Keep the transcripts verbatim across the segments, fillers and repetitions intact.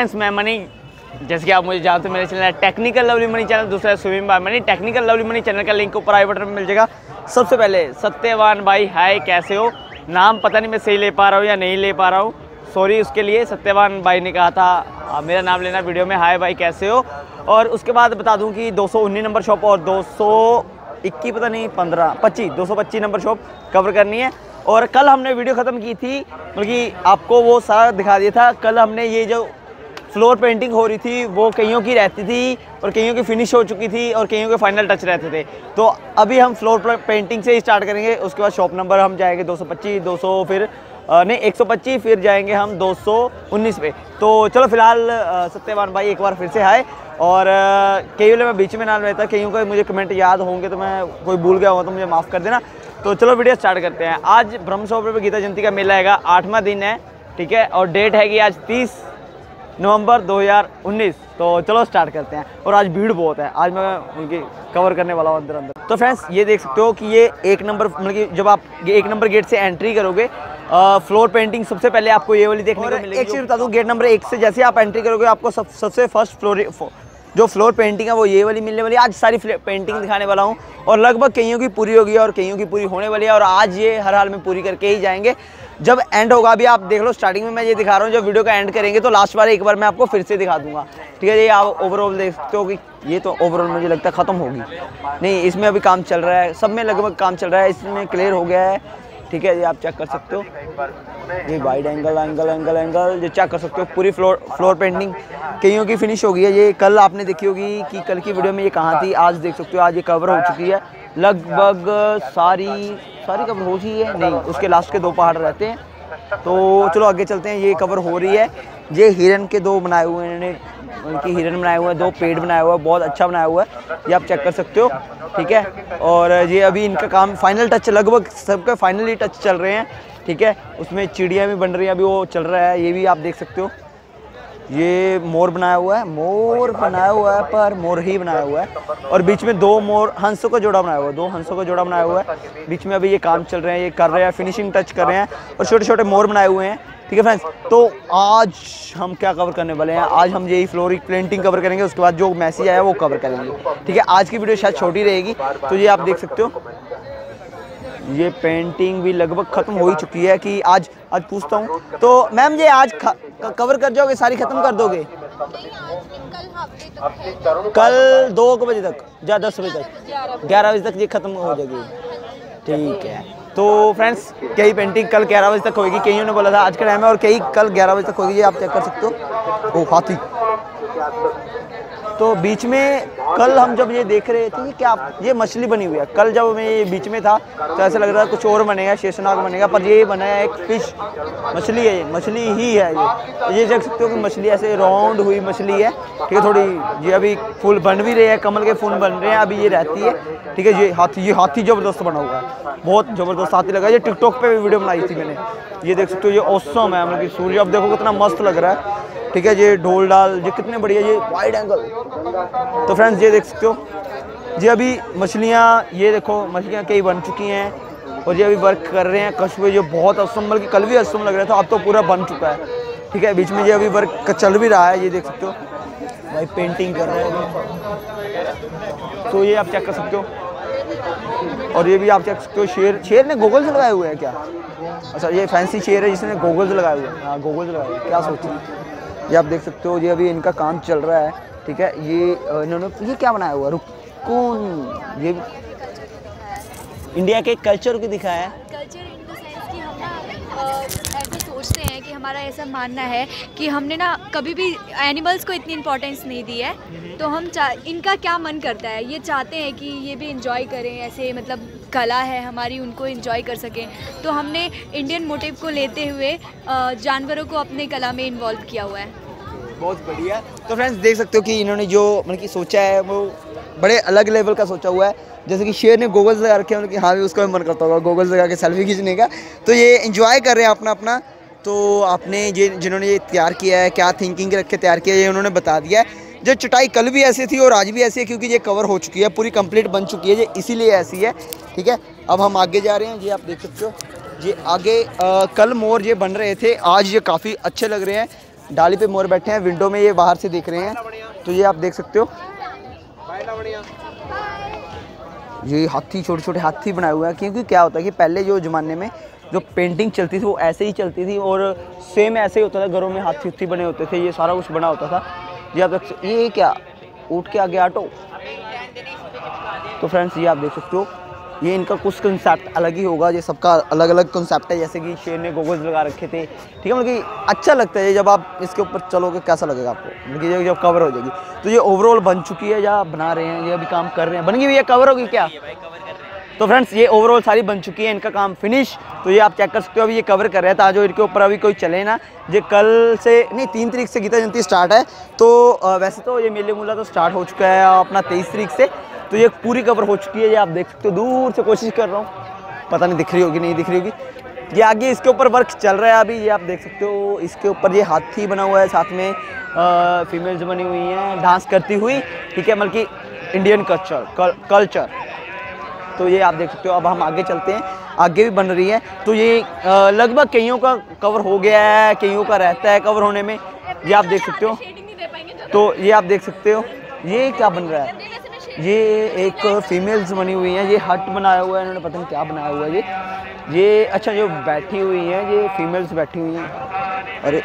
Friends मैं money, जैसे कि आप मुझे जानते हो मेरे चैनल है टेक्निकल लवली मनी चैनल, दूसरा swimming by money. Technical lovely money channel का लिंक ऊपर आई बटन में मिल जाएगा। सबसे पहले सत्यवान भाई हाय, कैसे हो? नाम पता नहीं मैं सही ले पा रहा हूँ या नहीं ले पा रहा हूँ, सॉरी उसके लिए। सत्यवान भाई ने कहा था मेरा नाम लेना वीडियो में। हाय भाई कैसे हो? और उसके बाद बता दूं कि दो सौ उन्नीस नंबर शॉप और दो सौ इक्कीस पता नहीं पंद्रह पच्चीस दो सौ पच्चीस नंबर शॉप कवर करनी है। और कल हमने वीडियो ख़त्म की थी, मतलब कि आपको वो सारा दिखा दिया था। कल हमने ये जो फ्लोर पेंटिंग हो रही थी वो कईयों की रहती थी और कईयों की फिनिश हो चुकी थी और कईयों के फाइनल टच रहते थे। तो अभी हम फ्लोर पेंटिंग से ही स्टार्ट करेंगे। उसके बाद शॉप नंबर हम जाएंगे दो सौ पच्चीस दो सौ फिर नहीं एक सौ पच्चीस, फिर जाएंगे हम दो सौ उन्नीस पे। तो चलो फिलहाल सत्यवान भाई एक बार फिर से हाय। और कई वेले मैं बीच में नाम लेता, कईयों को मुझे कमेंट याद होंगे तो मैं कोई भूल गया होगा तो मुझे माफ़ कर देना। तो चलो वीडियो स्टार्ट करते हैं। आज ब्रह्म सरोवर पे गीता जयंती का मेला हैगा, आठवां दिन है, ठीक है। और डेट हैगी आज तीस नवंबर दो हज़ार उन्नीस। तो चलो स्टार्ट करते हैं। और आज भीड़ बहुत है, आज मैं उनकी कवर करने वाला हूँ अंदर अंदर। तो फ्रेंड्स ये देख सकते हो कि ये एक नंबर, मतलब कि जब आप ये एक नंबर गेट से एंट्री करोगे, फ्लोर पेंटिंग सबसे पहले आपको ये वाली देखने को मिलेगी। एक चीज़ बता दूँ, गेट नंबर एक से जैसे आप एंट्री करोगे आपको सब सबसे फर्स्ट फ्लोर जो फ्लोर पेंटिंग है वो ये वाली मिलने वाली है। आज सारी पेंटिंग दिखाने वाला हूँ और लगभग कईयों की पूरी होगी और कईयों की पूरी होने वाली है। और आज ये हर हाल में पूरी करके ही जाएंगे। जब एंड होगा, अभी आप देख लो स्टार्टिंग में मैं ये दिखा रहा हूँ, जब वीडियो का एंड करेंगे तो लास्ट बार एक बार मैं आपको फिर से दिखा दूंगा, ठीक है। ये आप ओवरऑल देख सकते हो कि ये तो ओवरऑल मुझे लगता है ख़त्म होगी, नहीं इसमें अभी काम चल रहा है, सब में लगभग काम चल रहा है, इसमें क्लियर हो गया है, ठीक है। ये आप चेक कर सकते हो, ये wide angle angle angle angle ये चेक कर सकते हो। पूरी फ्लोर फ्लोर पेंटिंग कईयों की फिनिश हो गई है। ये कल आपने देखी होगी कि कल की वीडियो में ये कहाँ थी, आज देख सकते हो आज ये कवर हो चुकी है। लगभग सारी सारी कवर हो चुकी है, नहीं उसके लास्ट के दो पहाड़ रहते हैं। तो चलो आगे चलते हैं। ये कवर हो रही है। ये हिरन के दो बनाए हुए हैं इन्होंने, उनकी हिरन बनाए हुए हैं, दो पेड़ बनाया हुआ है, बहुत अच्छा बनाया हुआ है, ये आप चेक कर सकते हो, ठीक है। और ये अभी इनका काम फाइनल टच, लगभग सबके फाइनली टच चल रहे हैं, ठीक है। उसमें चिड़िया भी बन रही है, अभी वो चल रहा है, ये भी आप देख सकते हो। ये मोर बनाया हुआ है, मोर बनाया हुआ है पर मोर ही बनाया हुआ है। और बीच में दो मोर हंसों का जोड़ा बनाया हुआ है, दो हंसों का जोड़ा बनाया हुआ है। बीच में अभी ये काम चल रहे हैं, ये कर रहे हैं, फिनिशिंग टच कर रहे हैं और छोटे छोटे मोर बनाए हुए हैं, ठीक है फ्रेंड्स। तो आज हम क्या कवर करने वाले हैं, आज हम यही फ्लोरिक पेंटिंग कवर करेंगे, उसके बाद जो मैसेज आया वो कवर करेंगे, ठीक है। आज की वीडियो शायद छोटी रहेगी। तो ये आप देख सकते हो, ये पेंटिंग भी लगभग ख़त्म हो ही चुकी है। कि आज आज पूछता हूँ तो मैम ये आज कवर कर जाओगे, सारी ख़त्म कर दोगे? कल दो बजे तक या दस बजे तक, ग्यारह बजे तक ये ख़त्म हो जाएगी, ठीक है। तो फ्रेंड्स कई पेंटिंग कल ग्यारह बजे तक होगी, कईयों ने बोला था आज के टाइम में, और कई कल ग्यारह बजे तक होगी, ये आप चेक कर सकते हो। ओ हाथी। तो बीच में कल हम जब ये देख रहे थे, क्या ये मछली बनी हुई है, कल जब मैं ये बीच में था तो ऐसा लग रहा था कुछ और बनेगा, शेषनाग बनेगा, पर ये बना है एक फिश, मछली है, ये मछली ही है ये। ये देख सकते हो कि मछली ऐसे राउंड हुई मछली है, ठीक है। थोड़ी ये अभी फूल बन भी रहे हैं, कमल के फूल बन रहे हैं, अभी ये रहती है, ठीक है। ये हाथी, ये हाथी ज़बरदस्त बना हुआ है, बहुत ज़बरदस्त हाथी लगा। ये टिकटॉक पे भी वीडियो बनाई थी मैंने, ये देख सकते हो। ये ऑसम है, मतलब कि सूर्य अब देखो कितना मस्त लग रहा है, ठीक है। ये ढोल डाल, ये कितने बढ़िया, ये वाइड एंगल। तो फ्रेंड्स ये देख सकते हो, ये अभी मछलियाँ, ये देखो मछलियाँ कई बन चुकी हैं और ये अभी वर्क कर रहे हैं कछुए, जो बहुत असम, बल्कि कल भी असम लग रहा था, अब तो पूरा बन चुका है, ठीक है। बीच में ये अभी वर्क चल भी रहा है, ये देख सकते हो भाई पेंटिंग कर रहे हैं, तो ये आप चेक कर सकते हो। और ये भी आप चेक सकते हो, शेर, शेर ने गोगल्स लगाए हुए हैं क्या? अच्छा ये फैंसी शेर है जिसने गोगल्स लगाए हुए हैं, हाँ गोगल्स लगाए हुए हैं, क्या सोचिए। ये आप देख सकते हो, ये अभी इनका काम चल रहा है, ठीक है। ये इन्होंने ये क्या बनाया हुआ, रुकून, ये इंडिया के कल्चर को दिखाया है। कल्चर इन द सेंस कि हम ना ऐसे सोचते हैं कि हमारा ऐसा मानना है कि हमने ना कभी भी एनिमल्स को इतनी इम्पोर्टेंस नहीं दी है, तो हम इनका क्या मन करता है, ये चाहते हैं कि ये भी इंजॉय करें, ऐसे मतलब कला है हमारी, उनको एंजॉय कर सकें। तो हमने इंडियन मोटिव को लेते हुए जानवरों को अपने कला में इन्वॉल्व किया हुआ है। बहुत बढ़िया। तो फ्रेंड्स देख सकते हो कि इन्होंने जो मतलब कि सोचा है वो बड़े अलग लेवल का सोचा हुआ है। जैसे कि शेर ने गोगल्स लगा रखे हैं, कि हाँ भी उसका भी मन करता होगा गोगल्स लगा के सेल्फी खींचने का, तो ये एंजॉय कर रहे हैं अपना अपना। तो आपने ये जिन्होंने ये तैयार किया है, क्या थिंकिंग रख के तैयार किया है, ये उन्होंने बता दिया है। जो चटाई कल भी ऐसी थी और आज भी ऐसी है, क्योंकि ये कवर हो चुकी है, पूरी कंप्लीट बन चुकी है, ये इसीलिए ऐसी है, ठीक है। अब हम आगे जा रहे हैं, ये आप देख सकते हो, ये आगे आ, कल मोर ये बन रहे थे, आज ये काफ़ी अच्छे लग रहे हैं। डाली पे मोर बैठे हैं, विंडो में ये बाहर से देख रहे हैं, तो ये आप देख सकते हो। ये हाथी, छोटे छोटे हाथी बनाए हुए हैं, क्योंकि क्या होता है कि पहले जो ज़माने में जो पेंटिंग चलती थी वो ऐसे ही चलती थी और सेम ऐसे ही होता था, घरों में हाथी उत्थी बने होते थे, ये सारा कुछ बना होता था। ये आप देख, ये क्या ऊँट के आगे ऑटो। तो फ्रेंड्स ये आप देख सकते हो, ये इनका कुछ कंसेप्ट अलग ही होगा, ये सबका अलग अलग कंसेप्ट है। जैसे कि शेर ने गोगल्स लगा रखे थे, ठीक है, मतलब कि अच्छा लगता है जब आप इसके ऊपर चलोगे, कैसा लगेगा आपको, मतलब कि जब कवर हो जाएगी। तो ये ओवरऑल बन चुकी है या बना रहे हैं, ये अभी काम कर रहे हैं, बन गई भैया, कवर होगी क्या? तो फ्रेंड्स ये ओवरऑल सारी बन चुकी है, इनका काम फिनिश। तो ये आप चेक कर सकते हो, अभी ये कवर कर रहे हैं ताकि इनके ऊपर अभी कोई चले ना। ये कल से नहीं, तीन तारीख से गीता जयंती स्टार्ट है, तो वैसे तो ये मेले मूला तो स्टार्ट हो चुका है अपना तेईस तारीख से, तो ये पूरी कवर हो चुकी है। ये आप देख सकते हो, दूर से कोशिश कर रहा हूँ, पता नहीं दिख रही होगी नहीं दिख रही होगी। ये आगे इसके ऊपर वर्क चल रहा है अभी, ये आप देख सकते हो। इसके ऊपर ये हाथी बना हुआ है, साथ में फीमेल्स बनी हुई हैं डांस करती हुई, ठीक है, मतलब कि इंडियन कल्चर कल्चर तो ये आप देख सकते हो। अब हम आगे चलते हैं, आगे भी बन रही है। तो ये लगभग कईयों का कवर हो गया है, कईयों का रहता है कवर होने में, ये आप देख सकते हो। तो ये आप देख सकते हो, ये क्या बन रहा है, ये एक फीमेल्स बनी हुई हैं, ये हट बनाया हुआ है इन्होंने, पता नहीं क्या बनाया हुआ है ये ये अच्छा जो बैठी हुई हैं, ये फीमेल्स बैठी हुई हैं। अरे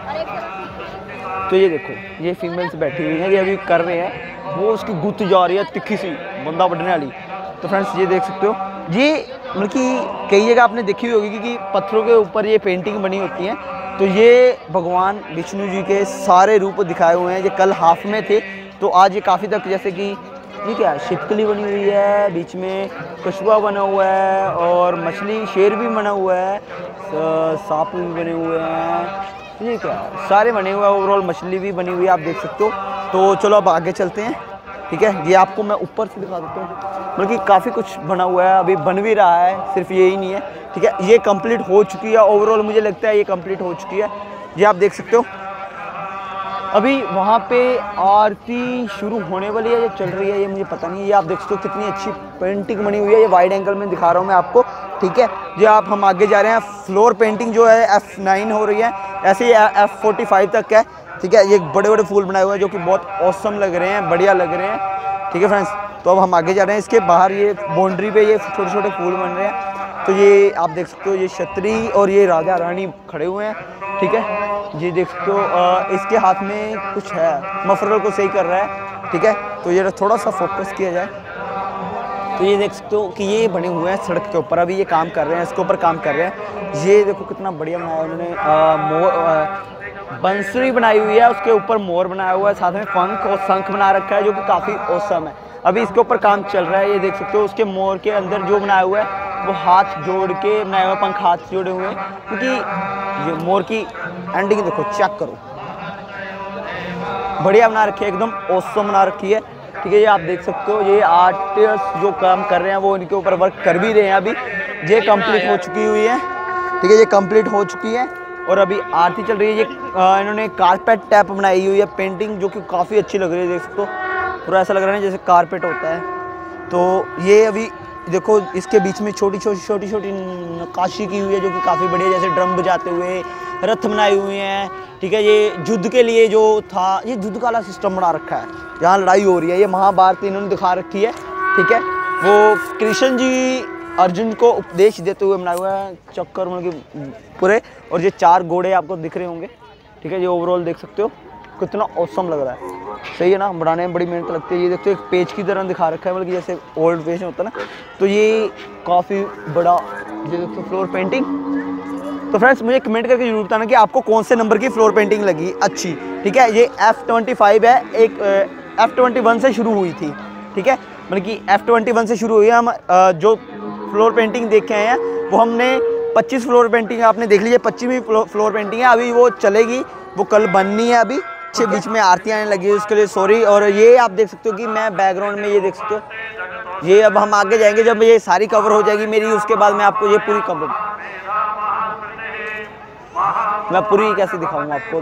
तो ये देखो, ये फीमेल्स बैठी हुई हैं, ये अभी कर रहे हैं, वो उसकी गुत्त जा रही है तिखी सी, बंदा बढ़ने वाली। तो फ्रेंड्स ये देख सकते हो, ये मतलब कि कई जगह आपने देखी होगी कि पत्थरों के ऊपर ये पेंटिंग बनी होती हैं। तो ये भगवान विष्णु जी के सारे रूप दिखाए हुए हैं। ये कल हाफ में थे, तो आज ये काफ़ी तक, जैसे कि ये क्या है, छिपकली बनी हुई है, बीच में कछुआ बना हुआ है और मछली शेर भी बना हुआ है, सांप भी बने हुए हैं, ये क्या है, सारे बने हुए हैं। ओवरऑल मछली भी बनी हुई है, आप देख सकते हो। तो चलो अब आगे चलते हैं, ठीक है। ये आपको मैं ऊपर से दिखा देता हूँ, मतलब कि काफ़ी कुछ बना हुआ है, अभी बन भी रहा है, सिर्फ ये ही नहीं है, ठीक है। ये कंप्लीट हो चुकी है, ओवरऑल मुझे लगता है ये कंप्लीट हो चुकी है। ये आप देख सकते हो, अभी वहाँ पे आरती शुरू होने वाली है, ये चल रही है, ये मुझे पता नहीं है। ये आप देख सकते हो कितनी अच्छी पेंटिंग बनी हुई है, ये वाइड एंगल में दिखा रहा हूँ मैं आपको, ठीक है। ये आप हम आगे जा रहे हैं, फ्लोर पेंटिंग जो है एफ नाइन हो रही है, ऐसे ही एफ फोर्टी फाइव तक है, ठीक है। ये बड़े बड़े फूल बनाए हुए हैं जो कि बहुत औसम लग रहे हैं, बढ़िया लग रहे हैं, ठीक है फ्रेंड्स। तो अब हम आगे जा रहे हैं, इसके बाहर ये बाउंड्री पे ये छोटे छोटे फूल बन रहे हैं। तो ये आप देख सकते हो, ये छतरी और ये राजा रानी खड़े हुए हैं, ठीक है। ये देख सकते हो, इसके हाथ में कुछ है, मफलर को सही कर रहा है, ठीक है। तो ये थोड़ा सा फोकस किया जाए, तो ये देख सकते हो कि ये बने हुए हैं सड़क के ऊपर, अभी ये काम कर रहे हैं, इसके ऊपर काम कर रहे हैं। ये देखो कितना बढ़िया बनाया उन्होंने, मोर बंसुरी बनाई हुई है, उसके ऊपर मोर बनाया हुआ है, साथ में पंख और शंख बना रखा है जो कि काफ़ी औसम है। अभी इसके ऊपर काम चल रहा है, ये देख सकते हो। उसके मोर के अंदर जो बनाया हुआ है वो हाथ जोड़ के बनाया हुआ, पंख हाथ जोड़े हुए हैं, क्योंकि ये मोर की एंडिंग देखो, चेक करो, बढ़िया बना रखी है, एकदम औसम बना रखी है, ठीक है। ये आप देख सकते हो, ये आर्टिस्ट जो काम कर रहे हैं वो इनके ऊपर वर्क कर भी रहे हैं। अभी ये कंप्लीट हो चुकी हुई है, ठीक है, ये कंप्लीट हो चुकी है और अभी आरती चल रही है। ये आ, इन्होंने कारपेट टैप बनाई हुई है पेंटिंग, जो कि काफ़ी अच्छी लग रही है, देख सकते हो, पूरा ऐसा लग रहा है जैसे कारपेट होता है। तो ये अभी देखो, इसके बीच में छोटी छोटी छोटी छोटी नक्काशी की हुई है जो कि काफ़ी बढ़िया, जैसे ड्रम बजाते हुए रथ बनाए हुए हैं, ठीक है। ये युद्ध के लिए जो था, ये युद्ध वाला सिस्टम बना रखा है, यहाँ लड़ाई हो रही है, ये महाभारत इन्होंने दिखा रखी है, ठीक है। वो कृष्ण जी अर्जुन को उपदेश देते हुए बनाया हुआ है, चक्कर मतलब पूरे, और ये चार घोड़े आपको दिख रहे होंगे, ठीक है। ये ओवरऑल देख सकते हो कितना औसम लग रहा है, सही है ना, बनाने में बड़ी मेहनत लगती है। ये देखते हो एक पेज की तरह दिखा रखा है, मतलब जैसे ओल्ड पेज होता है ना, तो ये काफ़ी बड़ा, ये देखो फ्लोर पेंटिंग। तो फ्रेंड्स मुझे कमेंट करके जरूर बताना कि आपको कौन से नंबर की फ्लोर पेंटिंग लगी अच्छी, ठीक है। ये एफ ट्वेंटी फाइव है, एक एफ ट्वेंटी वन से शुरू हुई थी, ठीक है, मतलब कि एफ ट्वेंटी वन से शुरू हुई है। हम जो फ्लोर पेंटिंग देख के आए हैं वो हमने पच्चीस फ्लोर पेंटिंग आपने देख लीजिए, पच्चीसवीं फ्लोर पेंटिंग है, अभी वो चलेगी, वो कल बननी है। अभी अच्छे बीच में आरती आने लगी है, उसके लिए सॉरी। और ये आप देख सकते हो कि मैं बैकग्राउंड में ये देख सकते हो, ये अब हम आगे जाएंगे जब ये सारी कवर हो जाएगी मेरी, उसके बाद मैं आपको ये पूरी कवर, मैं पूरी कैसे दिखाऊंगा आपको,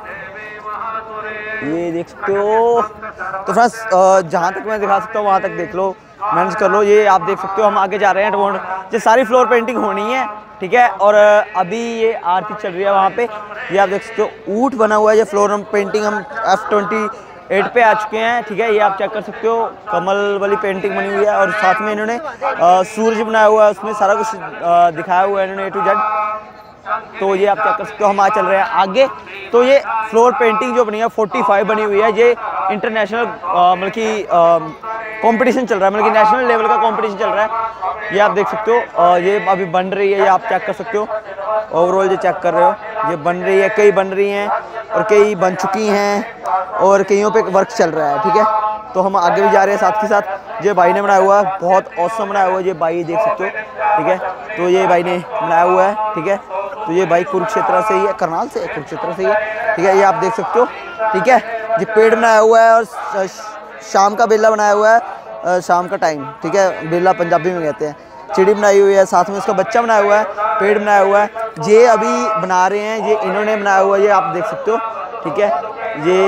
ये ये देख सकते हो। तो फ्रेंड्स जहाँ तक मैं दिखा सकता हूँ वहाँ तक देख लो, मैनेज कर लो। ये आप देख सकते हो, हम आगे जा रहे हैं, ये सारी फ्लोर पेंटिंग होनी है, ठीक है। और अभी ये आरती चल रही है वहाँ पे, ये आप देख सकते हो ऊँट बना हुआ है। ये फ्लोरल पेंटिंग हम एफ ट्वेंटी एट पे आ चुके हैं, ठीक है। ये आप चेक कर सकते हो, कमल वाली पेंटिंग बनी हुई है और साथ में इन्होंने सूरज बनाया हुआ है, उसमें सारा कुछ आ, दिखाया हुआ है इन्होंने ए टू जेड। तो ये आप चेक कर सकते हो। हम आ चल रहे हैं आगे। तो ये फ्लोर पेंटिंग जो बनी है पैंतालीस बनी हुई है, ये इंटरनेशनल मतलब कि कंपटीशन चल रहा है, मतलब कि नेशनल लेवल का कंपटीशन चल रहा है। ये आप देख सकते हो, आ, ये अभी बन रही है, ये आप चेक कर सकते हो। ओवरऑल ये चेक कर रहे हो, ये बन रही है, कई बन रही हैं और कई बन चुकी हैं और कईयों पे वर्क चल रहा है, ठीक है। तो हम आगे भी जा रहे हैं साथ के साथ। ये भाई ने बनाया हुआ है, बहुत औसम बनाया हुआ है ये भाई, देख सकते हो, ठीक है। तो ये भाई ने बनाया हुआ है, ठीक है। तो ये भाई कुरुक्षेत्र से ही है, करनाल से, कुरुक्षेत्र से ही है, ठीक है। ये आप देख सकते हो, ठीक है। ये पेड़ बनाया हुआ है और शाम का बेला बनाया हुआ है, शाम का टाइम, ठीक है। बेला पंजाबी में कहते हैं। चिड़ी बनाई हुई है, साथ में उसका बच्चा बनाया हुआ है, पेड़ बनाया हुआ है। ये अभी बना रहे हैं, ये इन्होंने बनाया हुआ है, ये आप देख सकते हो, ठीक है। ये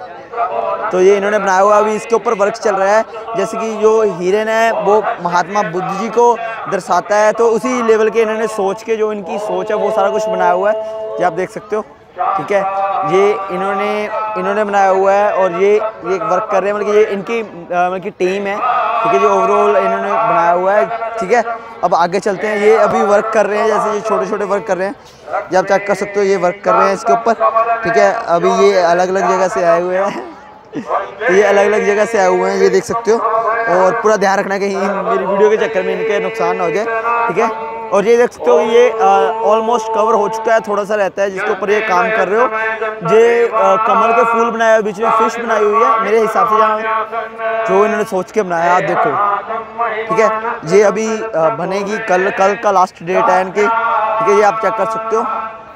तो ये इन्होंने बनाया हुआ, अभी इसके ऊपर वर्क चल रहा है। जैसे कि जो हिरन है वो महात्मा बुद्ध जी को दर्शाता है, तो उसी लेवल के इन्होंने सोच के, जो इनकी सोच है वो सारा कुछ बनाया हुआ है, ये आप देख सकते हो, ठीक है। ये इन्होंने इन्होंने बनाया हुआ है और ये ये वर्क कर रहे हैं, मतलब कि ये इनकी मतलब की टीम है, ठीक है। जो ओवरऑल इन्होंने बनाया हुआ है, ठीक है। अब आगे चलते हैं। ये अभी वर्क कर रहे हैं, जैसे ये छोटे छोटे वर्क कर रहे हैं, ये आप चेक कर सकते हो, ये वर्क कर रहे हैं इसके ऊपर, ठीक है। अभी ये अलग अलग जगह से आए हुए हैं ये अलग अलग जगह से आए हुए हैं, ये देख सकते हो। और पूरा ध्यान रखना कहीं मेरी वीडियो के चक्कर में इनके नुकसान ना हो जाए, ठीक है। और ये देख सकते हो, ये ऑलमोस्ट कवर हो चुका है, थोड़ा सा रहता है जिसके ऊपर ये काम कर रहे हो। ये आ, कमल के फूल बनाए हुए, बीच में फिश बनाई हुई है मेरे हिसाब से, जहाँ जो इन्होंने सोच के बनाया, आप देखो, ठीक है। ये अभी आ, बनेगी, कल कल का लास्ट डेट है इनकी, ठीक है। ये आप चेक कर सकते हो,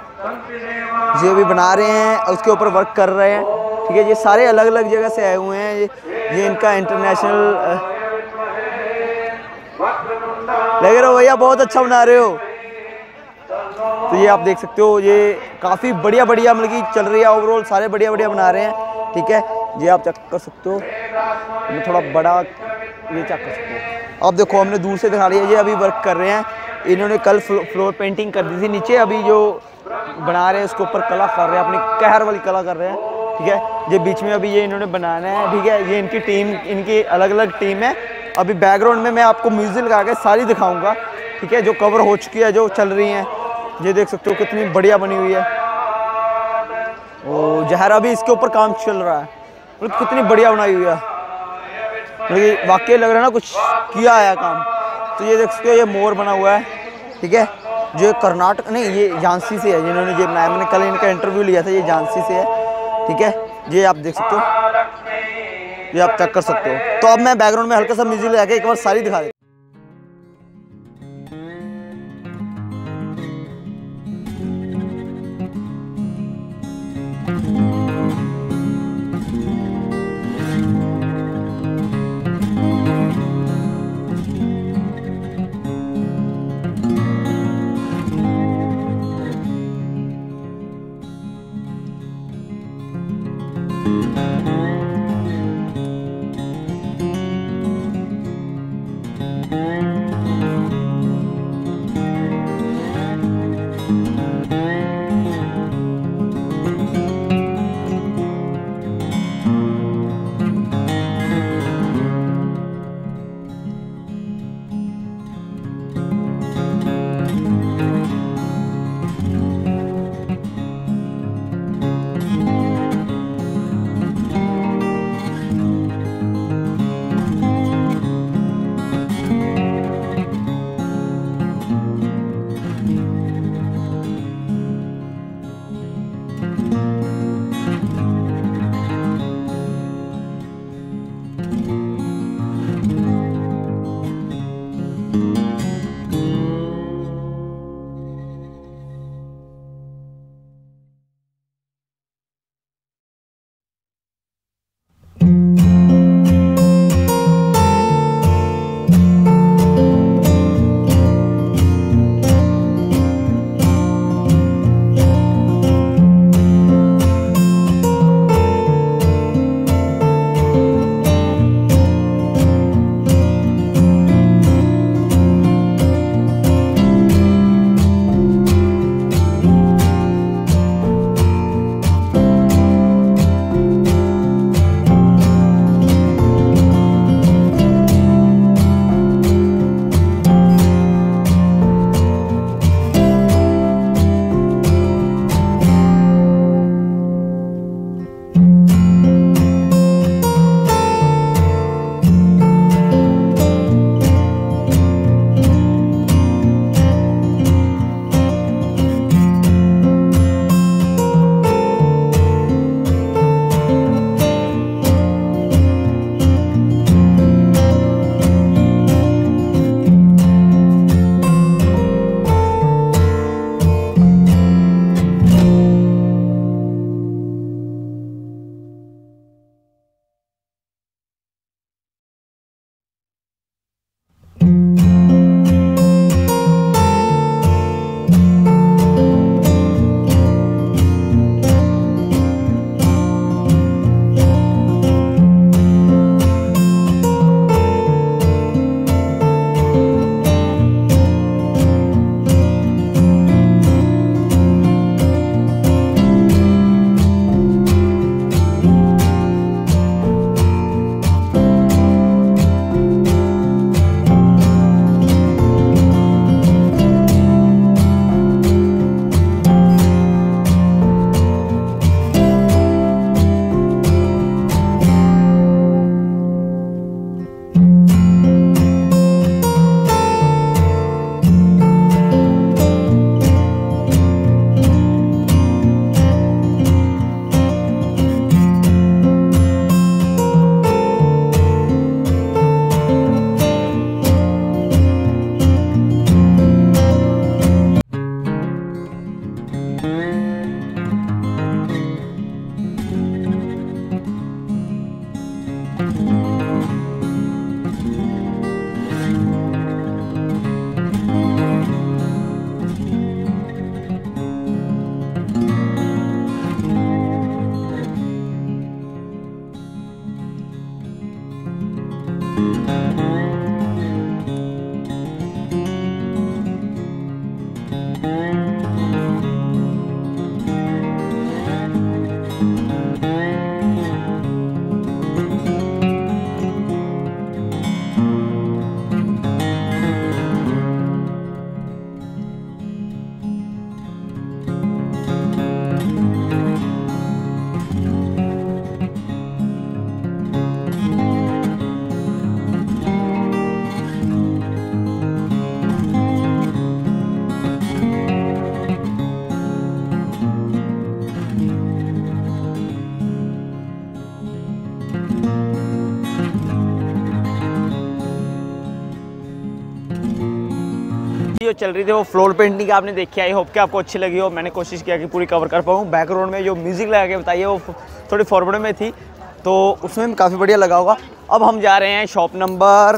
ये अभी बना रहे हैं, उसके ऊपर वर्क कर रहे हैं, ठीक है। ये सारे अलग अलग जगह से आए हुए हैं। ये ये इनका इंटरनेशनल लग रहा हो भैया, बहुत अच्छा बना रहे हो। तो ये आप देख सकते हो, ये काफ़ी बढ़िया बढ़िया मतलब कि चल रही है ओवरऑल, सारे बढ़िया बढ़िया बना रहे हैं, ठीक है। ये आप चेक कर सकते हो, ये थोड़ा बड़ा, ये चेक कर सकते हो आप, देखो हमने दूर से दिखा रही है। ये अभी वर्क कर रहे हैं, इन्होंने कल फ्लो, फ्लोर पेंटिंग कर दी थी नीचे, अभी जो बना रहे हैं उसके ऊपर कला कर रहे हैं, अपनी कहर वाली कला कर रहे हैं, ठीक है। ये बीच में अभी ये इन्होंने बनाना है, ठीक है। ये इनकी टीम, इनकी अलग अलग टीम है। अभी बैकग्राउंड में मैं आपको म्यूजिक लगा के सारी दिखाऊंगा, ठीक है, जो कवर हो चुकी है, जो चल रही हैं। ये देख सकते हो कितनी बढ़िया बनी हुई है। ओ जहरा भी इसके ऊपर काम चल रहा है, मतलब कितनी बढ़िया बनाई हुई है, मतलब वाकई लग रहा है ना कुछ किया है काम। तो ये देख सकते हो, ये मोर बना हुआ है, ठीक है। जो कर्नाटक नहीं, ये झांसी से है जिन्होंने ये बनाया, मैंने कल इनका इंटरव्यू लिया था, ये झांसी से है, ठीक है। ये आप देख सकते हो, ये आप चेक कर सकते हो। तो अब मैं बैकग्राउंड में हल्का सा म्यूजिक लगा के एक बार सारी दिखा देता हूँ। जो चल रही थी वो फ्लोर पेंटिंग आपने देखी, आई होप कि आपको अच्छी लगी हो। मैंने कोशिश किया कि पूरी कवर कर पाऊँ। बैकग्राउंड में जो म्यूज़िक लगा के बताइए वो थोड़ी फॉरवर्ड में थी, तो उसमें काफ़ी बढ़िया लगा होगा। अब हम जा रहे हैं shop number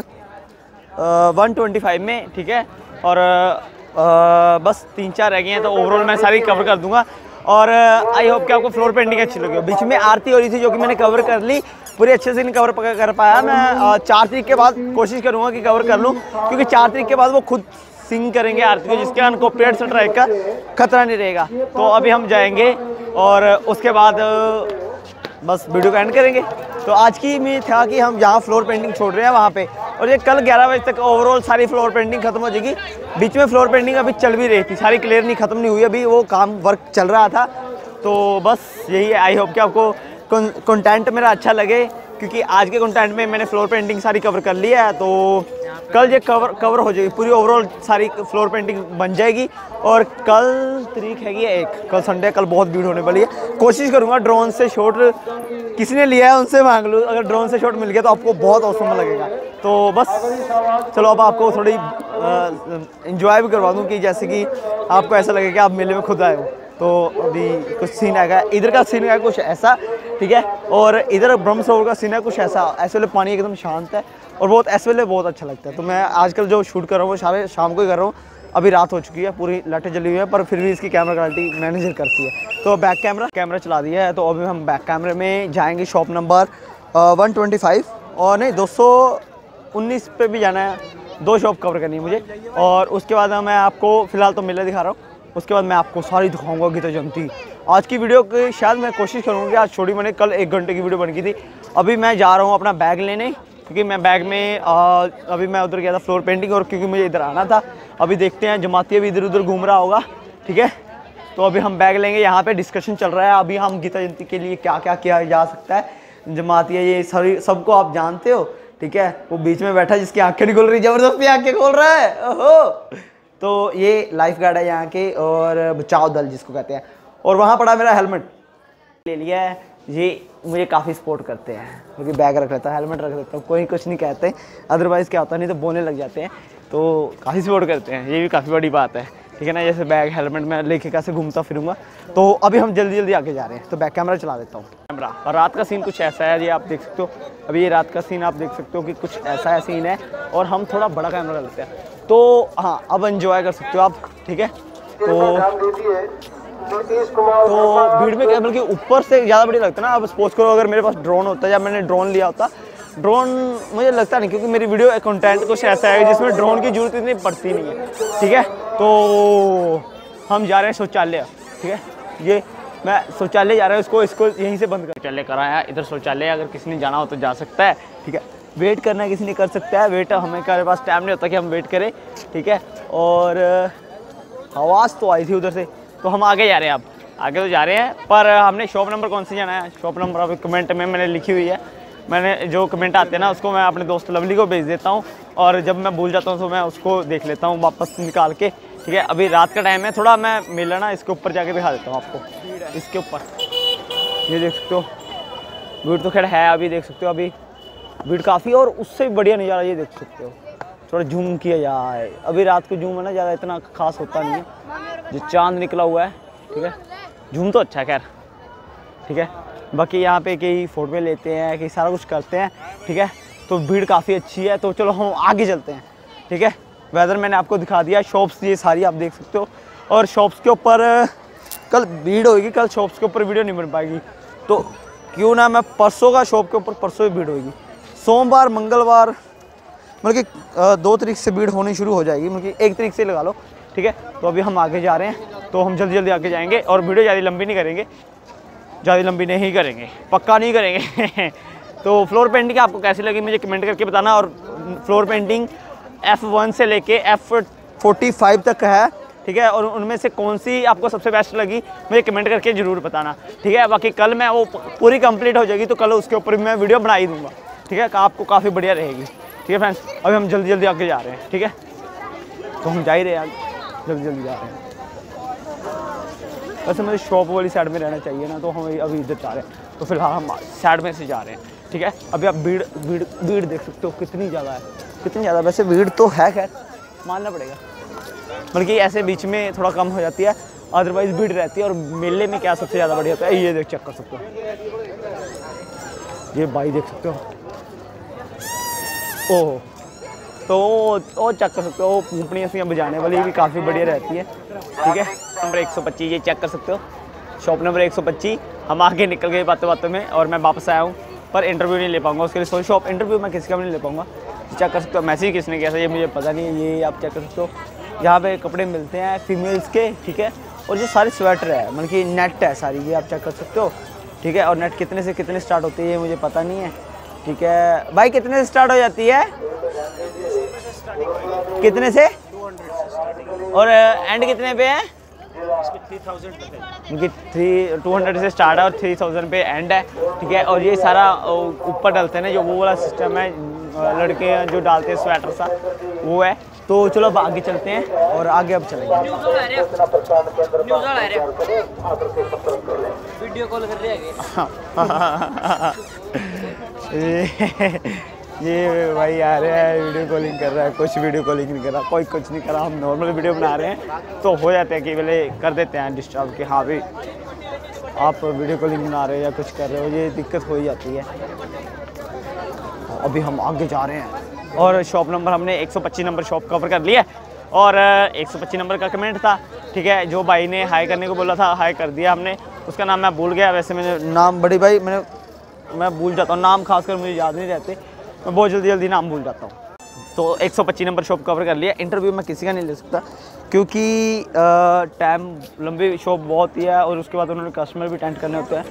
one twenty five में, ठीक है। और आ, बस तीन चार रह गए हैं, तो ओवरऑल मैं सारी कवर कर दूंगा। और आई होप कि आपको फ्लोर पेंटिंग अच्छी लगी हो। बीच में आरती हो रही थी जो कि मैंने कवर कर ली, पूरी अच्छे से नहीं कवर कर पाया। मैं चार तारीख के बाद कोशिश करूँगा कि कवर कर लूँ, क्योंकि चार तारीख के बाद वो खुद सिंग करेंगे आरती को, जिसके कारण कॉपीराइट स्ट्राइक का खतरा नहीं रहेगा। तो अभी हम जाएंगे और उसके बाद बस वीडियो का एंड करेंगे। तो आज की में था कि हम जहाँ फ्लोर पेंटिंग छोड़ रहे हैं वहाँ पे, और ये कल ग्यारह बजे तक ओवरऑल सारी फ्लोर पेंटिंग खत्म हो जाएगी। बीच में फ्लोर पेंटिंग अभी चल भी रही थी, सारी क्लियर नहीं, खत्म नहीं हुई, अभी वो काम वर्क चल रहा था। तो बस यही है। आई होप कि आपको कंटेंट मेरा अच्छा लगे, क्योंकि आज के कंटेंट में मैंने फ्लोर पेंटिंग सारी कवर कर ली है। तो कल ये कवर कवर हो जाएगी पूरी, ओवरऑल सारी फ्लोर पेंटिंग बन जाएगी। और कल तारीख है कि एक, कल संडे, कल बहुत भीड़ होने वाली है। कोशिश करूँगा ड्रोन से शॉट, किसी ने लिया है उनसे मांग लूँ, अगर ड्रोन से शॉट मिल गया तो आपको बहुत औसम लगेगा। तो बस चलो अब आपको थोड़ी इंजॉय भी करवा दूँ, कि जैसे कि आपको ऐसा लगे कि आप मेले में खुद आए हो। तो अभी कुछ सीन आएगा, इधर का सीन है कुछ ऐसा, ठीक है। और इधर ब्रह्म सरोवर का सीन है कुछ ऐसा। ऐसे वाले पानी एकदम शांत है और बहुत ऐसे वाले बहुत अच्छा लगता है। तो मैं आजकल जो शूट कर रहा हूँ वो सारे शाम को ही कर रहा हूँ। अभी रात हो चुकी है, पूरी लाइटें जली हुई है, पर फिर भी इसकी कैमरा क्वालिटी मैनेजर करती है। तो बैक कैमरा कैमरा चला दिया है। तो अभी हम बैक कैमरे में जाएंगे shop number one twenty five, और नहीं दो सौ उन्नीस पे भी जाना है। दो शॉप कवर करनी है मुझे। और उसके बाद मैं आपको फ़िलहाल तो मेला दिखा रहा हूँ, उसके बाद मैं आपको सारी दिखाऊंगा गीता जयंती। आज की वीडियो की शायद मैं कोशिश करूँगी आज छोड़ी, मैंने कल एक घंटे की वीडियो बन गई थी। अभी मैं जा रहा हूँ अपना बैग लेने, क्योंकि मैं बैग में आ, अभी मैं उधर गया था फ्लोर पेंटिंग, और क्योंकि मुझे इधर आना था। अभी देखते हैं, जमातिया भी इधर उधर घूम रहा होगा, ठीक है। तो अभी हम बैग लेंगे। यहाँ पे डिस्कशन चल रहा है अभी, हम गीता जयंती के लिए क्या क्या किया जा सकता है। जमातिया ये सारी सबको आप जानते हो, ठीक है। वो बीच में बैठा जिसकी आँखें नहीं खोल रही, ज़बरदस्ती आँखें खोल रहा है, ओहो। तो ये लाइफ गार्ड है यहाँ के, और बचाव दल जिसको कहते हैं। और वहाँ पड़ा मेरा हेलमेट ले लिया है। ये मुझे काफ़ी सपोर्ट करते हैं, क्योंकि बैग रख लेता है, हेलमेट रख लेता हूँ, कोई कुछ नहीं कहते। अदरवाइज़ क्या होता है, नहीं तो बोलने लग जाते हैं। तो काफ़ी सपोर्ट करते हैं, ये भी काफ़ी बड़ी बात है, ठीक है ना। जैसे बैग हेलमेट में लेके कैसे घूमता फिरूंगा। तो अभी हम जल्दी जल्दी आगे जा रहे हैं। तो बैक कैमरा चला देता हूँ। कैमरा और रात का सीन कुछ ऐसा है, ये आप देख सकते हो। अभी ये रात का सीन आप देख सकते हो कि कुछ ऐसा है सीन है। और हम थोड़ा बड़ा कैमरा लेते हैं, तो हाँ अब एंजॉय कर सकते हो आप, ठीक है। तो तो भीड़ में कैमरे के ऊपर से ज़्यादा बढ़िया लगता है ना। अब सपोज करो अगर मेरे पास ड्रोन होता या मैंने ड्रोन लिया होता, ड्रोन मुझे लगता नहीं, क्योंकि मेरी वीडियो कंटेंट कुछ ऐसा है जिसमें ड्रोन की जरूरत इतनी पड़ती नहीं है, ठीक है। तो हम जा रहे हैं शौचालय, ठीक है। ये मैं शौचालय जा रहा हूँ, इसको इसको यहीं से बंद कर शौचालय कराया। इधर शौचालय अगर किसी ने जाना हो तो जा सकता है, ठीक है। वेट करना किसी ने कर सकता है, वेट हमें हमारे पास टाइम नहीं होता कि हम वेट करें, ठीक है। और आवाज़ तो आई थी उधर से, तो हम आगे जा रहे हैं। अब आगे तो जा रहे हैं, पर हमने शॉप नंबर कौन सी जाना है, शॉप नंबर अभी कमेंट में मैंने लिखी हुई है। मैंने जो कमेंट आते हैं ना उसको मैं अपने दोस्त लवली को भेज देता हूँ, और जब मैं भूल जाता हूँ तो मैं उसको देख लेता हूँ वापस निकाल के, ठीक है। अभी रात का टाइम है, थोड़ा मैं मेला ना इसके ऊपर जाके दिखा देता हूँ आपको। इसके ऊपर ये देख सकते हो, भीड़ तो खैर है, अभी देख सकते हो अभी भीड़ काफ़ी। और उससे भी बढ़िया नज़ारा ये देख सकते हो, थोड़ा जूम किया जाए। अभी रात को जूम है ना, ज़्यादा इतना खास होता नहीं है, जो चांद निकला हुआ है, ठीक है। जूम तो अच्छा है खैर, ठीक है। बाकी यहाँ पे कई फोटो लेते हैं, कई सारा कुछ करते हैं, ठीक है। तो भीड़ काफ़ी अच्छी है। तो चलो हम आगे चलते हैं, ठीक है। वेदर मैंने आपको दिखा दिया, शॉप्स ये सारी आप देख सकते हो। और शॉप्स के ऊपर कल भीड़ होगी, कल शॉप्स के ऊपर वीडियो नहीं बन पाएगी, तो क्यों ना मैं परसों का शॉप के ऊपर परसों ही भीड़ होगी। सोमवार, मंगलवार, मतलब कि दो तरीके से भीड़ होनी शुरू हो जाएगी, मतलब कि एक तरीके से लगा लो, ठीक है। तो अभी हम आगे जा रहे हैं, तो हम जल्दी जल्दी आगे जाएंगे और वीडियो ज़्यादा लंबी नहीं करेंगे, ज़्यादा लंबी नहीं करेंगे, पक्का नहीं करेंगे। तो फ्लोर पेंटिंग आपको कैसी लगी मुझे कमेंट करके बताना। और फ्लोर पेंटिंग एफ़ वन से लेके एफ़ फोर्टी फाइव तक है, ठीक है। और उनमें से कौन सी आपको सबसे बेस्ट लगी मुझे कमेंट करके ज़रूर बताना, ठीक है। बाकी कल मैं वो पूरी कंप्लीट हो जाएगी तो कल उसके ऊपर भी मैं वीडियो बना ही दूँगा, ठीक है। आपको काफ़ी बढ़िया रहेगी, ठीक है फ्रेंड्स। अभी हम जल्दी जल्दी आगे जा रहे हैं, ठीक है। तो हम जा ही रहे हैं आगे, जल्दी जल्दी जा रहे हैं। वैसे मुझे शॉप वाली साइड में रहना चाहिए ना, तो हम अभी इधर जा रहे हैं। तो फिलहाल हम साइड में से जा रहे हैं, ठीक है। अभी आप भीड़ भीड़ भीड़ देख सकते हो कितनी ज़्यादा है, कितनी ज़्यादा। वैसे भीड़ तो है, खैर मानना पड़ेगा, बल्कि ऐसे बीच में थोड़ा कम हो जाती है, अदरवाइज भीड़ रहती है। और मेले में क्या सबसे ज़्यादा बढ़िया होता है, ये देख चेक कर सकते हो, ये बाई देख सकते हो, ओह। तो वो चेक कर सकते हो, वो पुपड़ियाँ सी बजाने वाली भी काफ़ी बढ़िया रहती है, ठीक है। नंबर एक सौ पच्चीस ये चेक कर सकते हो, शॉप नंबर एक सौ पच्चीस। हम आगे निकल गए बातों बातों में और मैं वापस आया हूँ, पर इंटरव्यू नहीं ले पाऊँगा उसके लिए। सो शॉप इंटरव्यू मैं किसी का भी नहीं ले पाऊँगा, चेक कर सकते हो। मैसेज किसने किया था ये मुझे पता नहीं है, ये आप चेक कर सकते हो। यहाँ पे कपड़े मिलते हैं फीमेल्स के, ठीक है। और ये सारे स्वेटर है, मतलब कि नेट है सारी, ये आप चेक कर सकते हो, ठीक है। और नेट कितने से कितने स्टार्ट होती है ये मुझे पता नहीं है, ठीक है। भाई कितने से स्टार्ट हो जाती है, कितने से और एंड कितने पे है? उनकी थ्री टू हंड्रेड से स्टार्ट है और थ्री थाउजेंड पे एंड है, ठीक है। और ये सारा ऊपर डालते हैं ना, जो वो वाला सिस्टम है, लड़के जो डालते हैं स्वेटर सा, वो है। तो चलो अब आगे चलते हैं और आगे अब चलेंगे। वीडियो कॉल कर रहे हैं ये भाई आ रहा है, वीडियो कॉलिंग कर रहा है, कुछ वीडियो कॉलिंग नहीं कर रहा, कोई कुछ नहीं कर रहा। हम नॉर्मल वीडियो बना रहे हैं, तो हो जाते हैं कि पहले कर देते हैं डिस्टर्ब कि हाँ भाई आप वीडियो कॉलिंग बना रहे हो या कुछ कर रहे हो, ये दिक्कत हो ही जाती है। अभी हम आगे जा रहे हैं और शॉप नंबर हमने एक सौ पच्चीस नंबर शॉप कवर कर लिया और एक सौ पच्चीस नंबर का कमेंट था, ठीक है। जो भाई ने हाई करने को बोला था, हाई कर दिया हमने। उसका नाम मैं भूल गया, वैसे मैंने नाम बड़ी भाई मैंने मैं भूल जाता हूँ नाम, खासकर मुझे याद नहीं रहते, मैं बहुत जल्दी जल्दी नाम भूल जाता हूँ। तो एक सौ पच्चीस नंबर शॉप कवर कर लिया। इंटरव्यू मैं किसी का नहीं ले सकता क्योंकि टाइम लंबी शॉप बहुत ही है और उसके बाद उन्होंने कस्टमर भी अटेंड करने होते हैं।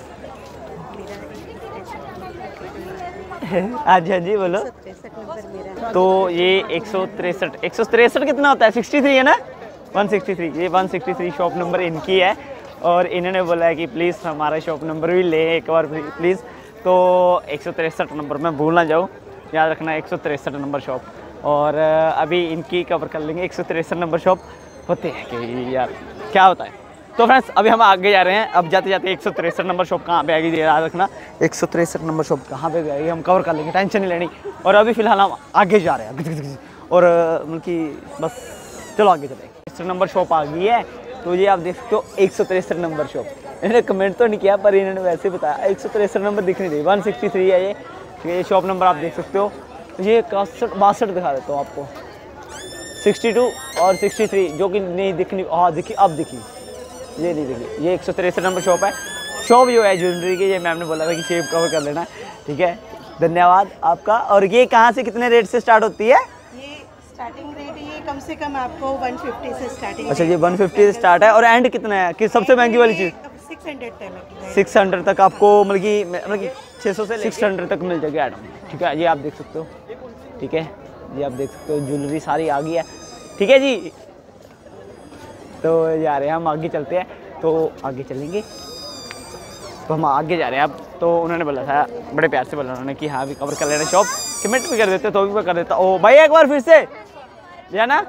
हाँ जी हाँ जी बोलो। तो ये एक सौ तिरसठ एक सौ तिरसठ कितना होता है? सिक्सटी थ्री है ना, वन सिक्सटी थ्री। ये one sixty three shop number इनकी है और इन्होंने बोला है कि प्लीज़ हमारा शॉप नंबर भी ले एक बार प्लीज़। तो एक सौ तिरसठ नंबर मैं भूल ना जाऊँ, याद रखना एक सौ तिरसठ नंबर शॉप। और अभी इनकी कवर कर लेंगे। एक सौ तिरसठ नंबर शॉप होते हैं कि यार क्या होता है। तो फ्रेंड्स अभी हम आगे जा रहे हैं। अब जाते जाते एक सौ तिरसठ नंबर शॉप कहाँ पे आएगी याद रखना, एक सौ तिरसठ नंबर शॉप कहाँ पे आएगी हम कवर कर लेंगे, टेंशन नहीं लेनी। और अभी फिलहाल हम आगे जा रहे हैं और मतलब कि बस चलो आगे चले। तिरसठ नंबर शॉप आ गई है, तो ये आप देख सकते हो एक सौ तिरसठ नंबर शॉप। इन्होंने कमेंट तो नहीं किया पर इन्होंने वैसे बताया एक सौ तिरसठ नंबर दिख नहीं रही, वन सिक्सटी थ्री है ये, ठीक है। ये शॉप नंबर आप देख सकते हो। ये इकसठ बासठ दिखा देता हूँ आपको, सिक्सटी टू और सिक्सटी थ्री जो कि नहीं दिखनी, हाँ दिखी अब दिखी, ये नहीं दिखी। ये एक सौ तिरसठ नंबर शॉप है। शॉप जो है ज्वेलरी की, ये मैम ने बोला था कि शेप कवर कर लेना, ठीक है। धन्यवाद आपका। और ये कहाँ से कितने रेट से स्टार्ट होती है? ये स्टार्टिंग रेट ये कम से कम आपको एक सौ पचास से स्टार्टिंग। अच्छा ये एक सौ पचास से स्टार्ट है और एंड कितना है कि सबसे महंगी वाली चीज़? छह सौ तक सिक्स हंड्रेड तक आपको मतलब कि मतलब कि छः सौ से सिक्स हंड्रेड तक मिल जाएगी आइटम, ठीक है। ये आप देख सकते हो, ठीक है। ये आप देख सकते हो ज्वेलरी सारी आ गई है, ठीक है जी। तो जा रहे हैं हम आगे चलते हैं, तो आगे चलेंगे। तो हम आगे जा रहे हैं अब। तो उन्होंने बोला था, बड़े प्यार से बोला उन्होंने कि हाँ भी कवर कर लेना शॉप, कमेंट भी कर देते तो भी मैं कर देता। ओ भाई एक बार फिर से या ना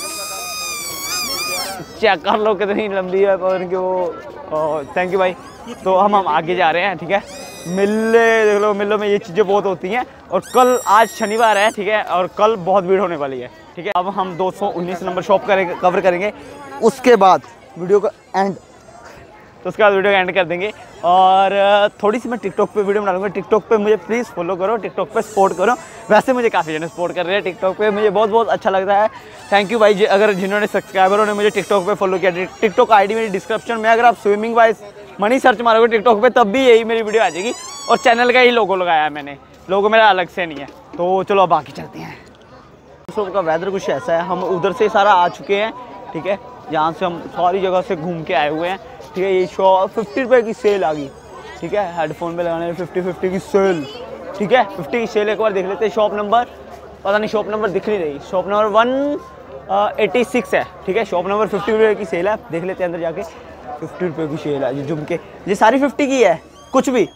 चेक कर लो कितनी लंबी है और उनकी वो। थैंक यू भाई। तो हम हम आगे जा रहे हैं, ठीक है। मिले देख लो, मिलों में ये चीज़ें बहुत होती हैं और कल आज शनिवार है, ठीक है। और कल बहुत भीड़ होने वाली है, ठीक है। अब हम दो सौ उन्नीस नंबर शॉप करेंगे कवर करेंगे, उसके बाद वीडियो का एंड, तो उसके बाद वीडियो का एंड कर देंगे। और थोड़ी सी मैं टिकटॉक पे वीडियो बना लूँगा। टिकटॉक पे मुझे प्लीज़ फॉलो करो, टिकटॉक पे सपोर्ट करो। वैसे मुझे काफ़ी जने सपोर्ट कर रहे हैं टिकटॉक पे, मुझे बहुत बहुत अच्छा लगता है। थैंक यू भाई जी, अगर जिन्होंने सब्सक्राइबरों ने मुझे टिकटॉक पे फॉलो किया। टिकटॉक आईडी मेरी डिस्क्रिप्शन में, अगर आप स्विमिंग वाइज मनी सर्च मारोगे टिकटॉक पे तब भी यही मेरी वीडियो आ जाएगी। और चैनल का ही लोगो लगाया है मैंने, लोगो मेरा अलग से नहीं है। तो चलो अब बाकी चलते हैं। शॉप का वेदर कुछ ऐसा है, हम उधर से सारा आ चुके हैं, ठीक है, जहाँ से हम सारी जगह से घूम के आए हुए हैं, ठीक है। ये शॉप फिफ्टी रुपये की सेल आ गई, ठीक है, हेडफोन पे लगाने में फिफ्टी फिफ्टी की सेल, ठीक है, फिफ्टी की सेल। एक बार देख लेते हैं शॉप नंबर, पता नहीं शॉप नंबर दिख नहीं रही, shop number one eighty six है, ठीक है, शॉप नंबर फिफ्टी रुपये की सेल है, देख लेते हैं अंदर जाके। फिफ्टी रुपये की सेल है ये झुमके, ये सारी फिफ्टी की है, कुछ भी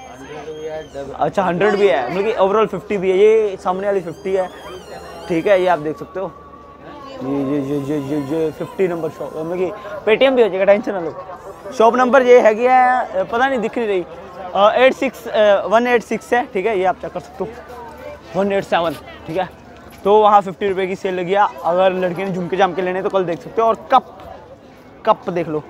अच्छा हंड्रेड भी है, मतलब कि ओवरऑल फिफ्टी भी है, ये सामने वाली फिफ्टी है, ठीक है, ये आप देख सकते हो, ये ये ये ये ये ये फिफ्टी नंबर शॉप, मतलब कि पेटीएम भी हो जाएगा, टेंशन ना लो। शॉप नंबर ये है कि है पता नहीं दिख नहीं रही, eight six one eight six है, ठीक है, ये आप चेक कर सकते हो, वन एट सेवन, ठीक है। तो वहाँ फिफ्टी रुपये की सेल लगी है, अगर लड़के ने झुमके जाम के लेने तो कल देख सकते हो। और कप कप देख लो,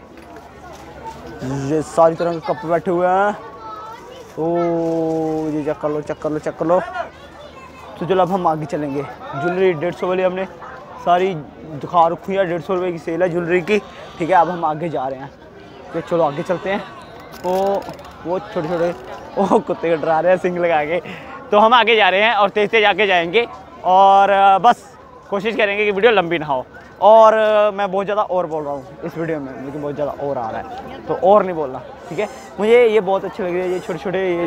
ये सारी तरह के कप बैठे हुए हैं, ओ ये चेक कर लो चेक कर लो चेक कर लो। तो चलो अब हम आगे चलेंगे। ज्वेलरी डेढ़ सौ वाली हमने सारी दिखा रखी है, डेढ़ सौ रुपये की सेल है ज्वेलरी की, ठीक है। अब हम आगे जा रहे हैं, तो चलो आगे चलते हैं। तो वो छोटे छोटे वो कुत्ते डरा रहे हैं सिंग लगा के, तो हम आगे जा रहे हैं और तेज तेज आके जाएंगे और बस कोशिश करेंगे कि वीडियो लंबी ना हो। और मैं बहुत ज़्यादा और बोल रहा हूँ इस वीडियो में, लेकिन बहुत ज़्यादा और आ रहा है, तो और नहीं बोलना, ठीक है। मुझे ये बहुत अच्छी लग रही है, ये छोटे छोटे ये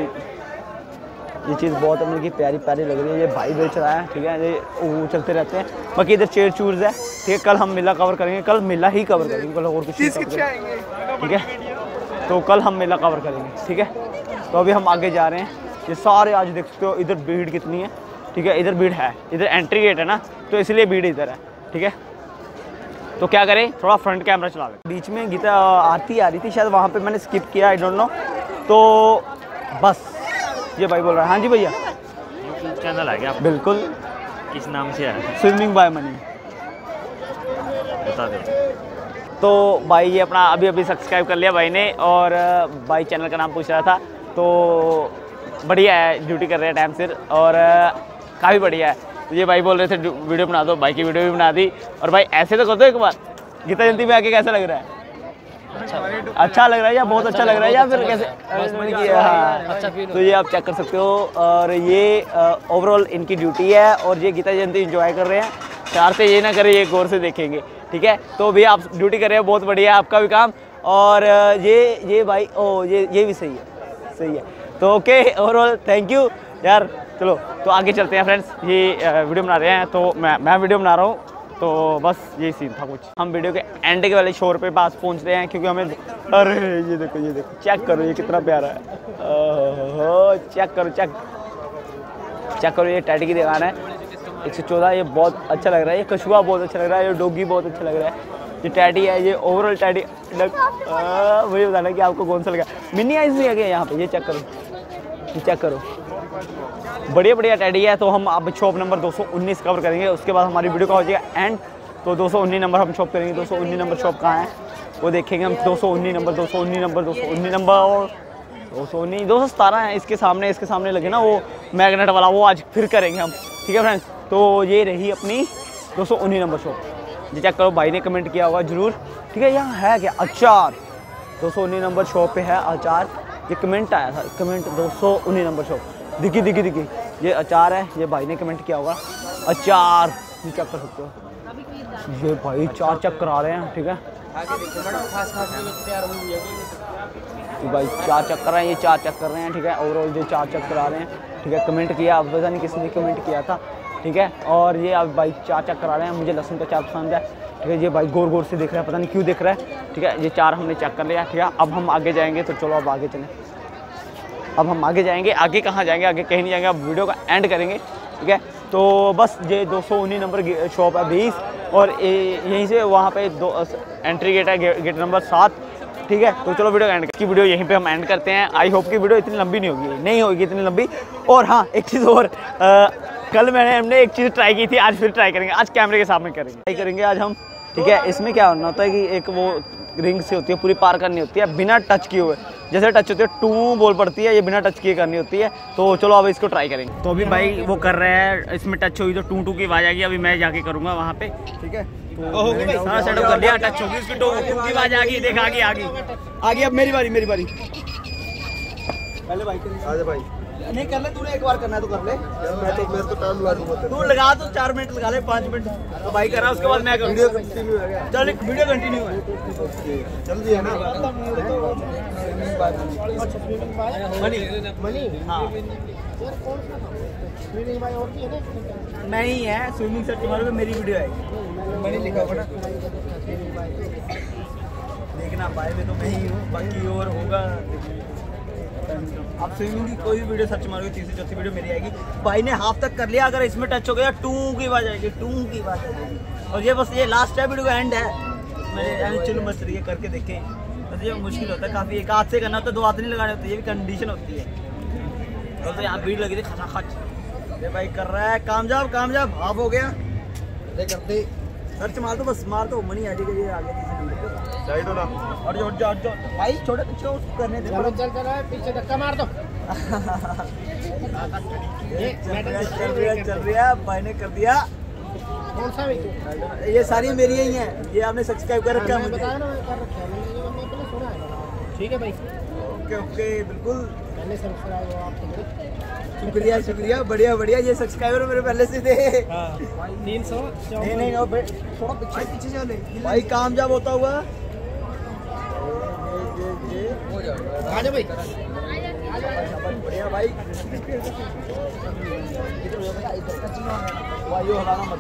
ये चीज़ बहुत मतलब कि प्यारी प्यारी लग रही है। ये भाई बेच रहा है, ठीक है, ये वो चलते रहते हैं। बाकी इधर चेयर चूर्स है, ठीक है। कल हम मेला कवर करेंगे, कल मेला ही कवर करेंगे, कल और कुछ नहीं कवर करेंगे, ठीक है। तो कल हम मेला कवर करेंगे, ठीक है। तो अभी हम आगे जा रहे हैं। ये सारे आज देख सकते हो इधर भीड़ कितनी है, ठीक है, इधर भीड़ है, इधर एंट्री गेट है ना, तो इसलिए भीड़ इधर है, ठीक है। तो क्या करें, थोड़ा फ्रंट कैमरा चला लें। बीच में गीता आरती आ रही थी शायद, वहाँ पे मैंने स्किप किया, आई डोंट नो। तो बस ये भाई बोल रहा है, हाँ जी भैया यूट्यूब चैनल है क्या? बिल्कुल। किस नाम से है? स्विमिंग बाय मनी, बता दो। तो भाई ये अपना अभी अभी सब्सक्राइब कर लिया भाई ने, और भाई चैनल का नाम पूछ रहा था, तो बढ़िया है, ड्यूटी कर रहे हैं टाइम सिर, और काफ़ी बढ़िया है। तो ये भाई बोल रहे थे वीडियो बना दो, भाई की वीडियो भी बना दी। और भाई ऐसे तो कर दो एक बार, गीता जयंती में आके कैसा लग रहा है? अच्छा लग रहा है या बहुत अच्छा लग रहा है या फिर कैसे? हाँ, तो ये आप चेक कर सकते हो। और ये ओवरऑल इनकी ड्यूटी है, और ये गीता जयंती एंजॉय कर रहे हैं। चार से ये ना करें, ये गौर से देखेंगे, ठीक है। तो भी आप ड्यूटी कर रहे हो, बहुत बढ़िया है आपका भी काम। और ये ये भाई ओ ये ये भी सही है, सही है। तो ओके, ओवरऑल थैंक यू यार। चलो तो आगे चलते हैं फ्रेंड्स, ये वीडियो बना रहे हैं, तो मैं मैं वीडियो बना रहा हूँ, तो बस यही सीन था कुछ। हम वीडियो के एंड के वाले शोर पे पास पहुँच रहे हैं, क्योंकि हमें, अरे ये देखो ये देखो, चेक करो ये कितना प्यारा है, ओह चेक करो चेक चेक करो, ये टैडी की दुकान है एक सौ चौदह। ये बहुत अच्छा लग रहा है, ये कछुआ बहुत अच्छा लग रहा है, ये डॉगी बहुत अच्छा लग रहा है, ये टैडी है, ये ओवरऑल टैडी लग, मुझे बताना कि आपको कौन सा लगा। मिनी आइज भी है क्या यहाँ पे? ये चेक करो, ये चेक करो, बढ़िया बढ़िया टैडी है। तो हम अब शॉप नंबर दो सौ उन्नीस कवर करेंगे, उसके बाद हमारी वीडियो का हो जाएगा एंड। तो दो सौ उन्नीस नंबर हम शॉप करेंगे। दो सौ उन्नीस नंबर शॉप कहाँ है वो देखेंगे हम। दो सौ उन्नीस नंबर, दो सौ उन्नीस नंबर, दो सौ उन्नीस नंबर, और दो सौ उन्नीस दो सौ सतारह है इसके सामने, इसके सामने लगे ना वो मैग्नेट वाला, वो आज फिर करेंगे हम, ठीक है फ्रेंड्स। तो ये रही अपनी दो सौ उन्नीस नंबर शॉप। ये चेक करो, भाई ने कमेंट किया होगा जरूर, ठीक है। यहाँ है क्या? अचार। दो सौ उन्नीस नंबर शॉप पे है अचार, ये कमेंट आया था, कमेंट दो सौ उन्नीस नंबर शॉप दिखी दिखी दिखी, ये अचार है, ये भाई ने कमेंट किया होगा अचार, ये चेक कर सकते हो। ये भाई चार चेक करा रहे हैं, ठीक है, ये भाई चार चेक कर रहे हैं, ये चार चेक कर रहे हैं, ठीक है। ओवरऑल जो चार चेक करा रहे हैं, ठीक है। कमेंट किया, अब पता नहीं किसने कमेंट किया था, ठीक है। और ये अब भाई चार चेक करा रहे हैं, मुझे लहसुन का चार पसंद है, ठीक है। ये भाई गोर गोर से देख रहा है, पता नहीं क्यों देख रहा है, ठीक है। ये चार हमने चेक कर लिया, ठीक है। अब हम आगे जाएंगे, तो चलो अब आगे चलें। अब हम आगे जाएंगे, आगे कहाँ जाएंगे, आगे कहीं नहीं जाएंगे, अब वीडियो का एंड करेंगे, ठीक है। तो बस ये दो सौ उन्नीस नंबर शॉप है बीस, और यहीं से वहाँ पे दो एंट्री गेट है, गे, गेट नंबर सात, ठीक है। तो चलो वीडियो एंड की वीडियो यहीं पे हम एंड करते हैं। आई होप कि वीडियो इतनी लंबी नहीं होगी, नहीं होगी इतनी लंबी। और हाँ, एक चीज़ और, आ, कल मैंने हमने एक चीज़ ट्राई की थी, आज फिर ट्राई करेंगे, आज कैमरे के सामने करेंगे, ट्राई करेंगे आज हम, ठीक है। इसमें क्या होना होता है कि एक वो रिंग से होती है, पूरी पार करनी होती है बिना टच किए हुए, जैसे टच होती है टू बोल पड़ती है, ये बिना टच किए करनी होती है। तो चलो अब इसको ट्राई करेंगे। तो अभी भाई वो कर रहे हैं, इसमें टच हुई तो टू टू की आवाज़ आएगी, अभी मैं जाके करूँगा वहाँ पे, ठीक है। तो सारा सेटअप कर लिया, टच होगी उसकी टू टू की आवाज़ आ गई, देख आ गई आ गई आ गई। अब मेरी बारी, मेरी बारी, पहले भाई के आजा भाई। नहीं कर ले, तूने एक बार करना है तो कर ले। यार मैं तो मेरे तो टाइम लगा दूंगा। तू लगा तो चार मिनट लगा ले, पाँच मिनट तो भाई कर रहा है, उसके बाद मैं वीडियो करूँगा। कंटिन्यू है क्या? चल एक वीडियो कंटिन्यू है। जल्दी है ना? मनी मनी हाँ मैं ही है, स्विमिंग सर्च मारोगे मेरी वीडियो आएगी। मनी लिखा होगा ना? देखना भाई में तो मैं ही हूँ, बाकी और होगा। आप स्विमिंग की कोई भी वीडियो सर्च मारोगे, तीसरी चौथी वीडियो मेरी आएगी। भाई ने हाफ तक कर लिया, अगर इसमें टच हो गया टू की आवाज आएगी, टू की आवाज आएगी। और ये बस ये लास्ट है, वीडियो का एंड है। मेरे चलो मस्त ये करके देखें। तो ये मुश्किल होता है काफ़ी, एक हाथ से करना होता है, दो हाथ नहीं लगाने होते, ये भी कंडीशन होती है। तो यहाँ भीड़ लगी थी खचाखच। ये भाई कर रहा है, कामयाब कामयाब हाफ हो गया। करते सर्च मार दो, बस मार दो, मनी आ जाएगा। ये आगे तीसरे नंबर पे साइड हो ना। और जो जो जो भाई छोटे पीछे उसको करने दे। चलो चल चल पीछे धक्का मार दो। ये चल रहा चल रहा चल रहा भाई ने कर दिया। कौन सा भी? ये सारी मेरी ही हैं, ये आपने सब्सक्राइब कर रखा है मुझे। बताया ना मैं कर रखा है, मैंने मैंने सुना है। ठीक है भाई, ओके ओके बिल्कुल पहले सब्सक्राइब हो आपको। शुक्रिया शुक्रिया, बढ़िया बढ़िया। ये सब्सक्राइबर मेरे पहले से थे। तीन सौ नहीं नहीं नो बे- थोड़ा पीछे पीछे चले भाई, कामयाब होता हुआ। आ जाओ भाई। बढ़िया भाई। वायु हलाना मत।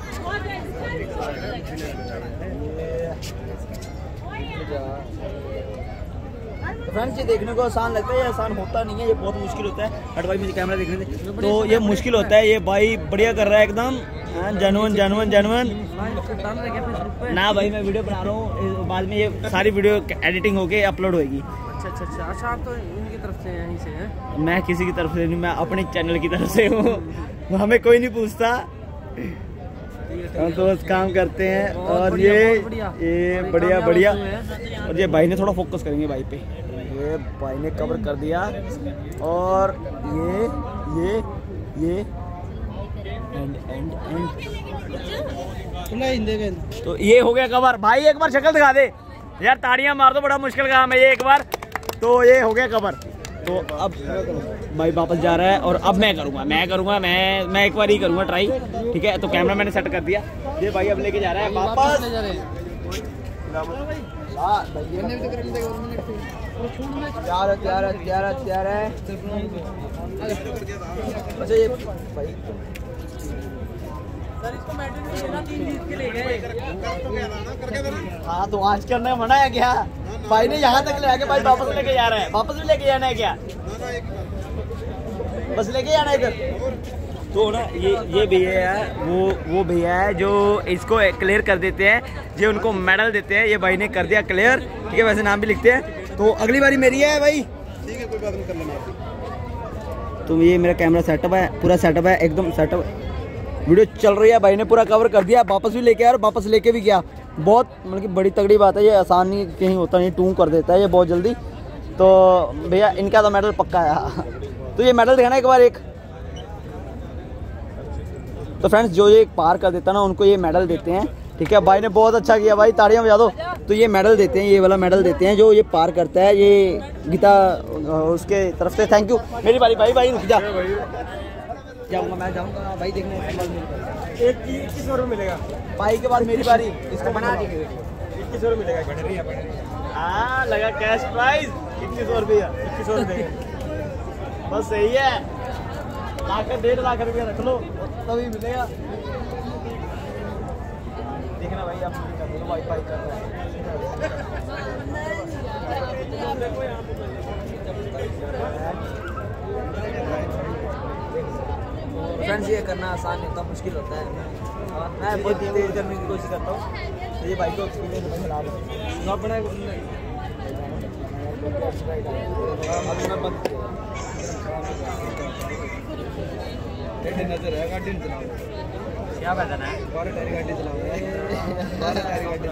तो फ्रेंड्स ये देखने को आसान लगता है, ये आसान होता नहीं है, ये बहुत मुश्किल होता है। हट भाई मुझे कैमरा देखने दे। तो ये मुश्किल होता है। ये भाई बढ़िया कर रहा है एकदम, जनवन जनवन जनवन। ना भाई मैं वीडियो बना रहा हूँ, बाद में ये सारी वीडियो एडिटिंग होके अपलोड होगी। अच्छा अच्छा अच्छा अच्छा आप तो इनकी तरफ से यहीं से हैं? मैं किसी की तरफ से नहीं, मैं अपने चैनल की तरफ से हूँ। हमें कोई नहीं पूछता, हम तो बस काम करते हैं। और ये ये बढ़िया बढ़िया। और ये भाई ने थोड़ा फोकस करेंगे भाई पे। ये भाई ने कवर कर दिया। और ये ये ये एंड एंड एंड तो ये हो गया कवर। भाई एक बार शक्ल दिखा दे यार, ताड़ियां मार दो, बड़ा मुश्किल काम है ये एक बार। तो ये हो गया कवर। तो अब भाई वापस जा रहा है और अब मैं करूँगा मैं करूँगा मैं मैं एक बार ही करूँगा ट्राई, ठीक है। तो कैमरा मैंने सेट कर दिया। ये भाई अब लेके जा रहा है वापस। तैयार है तैयार है तैयार है तैयार है। अच्छा ये भाई हाँ तो आज करने मना है क्या? भाई ने यहाँ तक ले आके भाई वापस लेके जा रहा है। वापस भी लेके जाना है क्या? बस लेके जाना है इधर। तो ना ये ये भैया है, वो वो भैया है जो इसको क्लियर कर देते हैं, ये उनको मेडल देते हैं। ये भाई ने कर दिया क्लियर, ठीक है। वैसे नाम भी लिखते हैं। तो अगली बारी मेरी है भाई, ठीक है कोई बात नहीं, कर लेना। तो ये मेरा कैमरा सेटअप है, पूरा सेटअप है एकदम सेटअप। वीडियो चल रही है, भाई ने पूरा कवर कर दिया। वापस भी लेके आया और वापस लेके भी गया। बहुत मतलब कि बड़ी तगड़ी बात है, ये आसान नहीं कहीं होता नहीं, टू कर देता है ये बहुत जल्दी। तो भैया इनका तो मेडल पक्का है। तो ये मेडल दिखाना एक बार एक। तो फ्रेंड्स जो ये पार कर देता है ना, उनको ये मेडल देते हैं, ठीक है। भाई ने बहुत अच्छा किया भाई, ताड़ियां बजा दो। तो ये मेडल देते हैं, ये वाला मेडल देते हैं जो ये पार करता है। ये गीता उसके तरफ से थैंक यू। मेरी बारी भाई भाई रुक जा, जाऊंगा मैं जाऊंगा भाई देखने। एक इक्कीस सौ रुपये मिलेगा भाई के बाद मेरी बारी, इसको बना दी। इक्कीस सौ रुपये मिलेगा। हाँ लगा कैश प्राइज इक्कीस सौ रुपया इक्कीस सौ रुपये बस सही है। लाख डेढ़ लाख रुपया रख लो तभी मिलेगा। देखना भाई आप वाईफाई कर रहे हैं। फ्रेंड्स ये करना आसान नहीं होता, मुश्किल होता है। मैं बहुत तेज करने की कोशिश करता हूँ। तो ये भाई को एक्सपीरियंस मिला रहा नजर है। गाड़ी चलाओ क्या बताना है? बारह टायर गाड़ी चलाओ, बारह टायर गाड़ी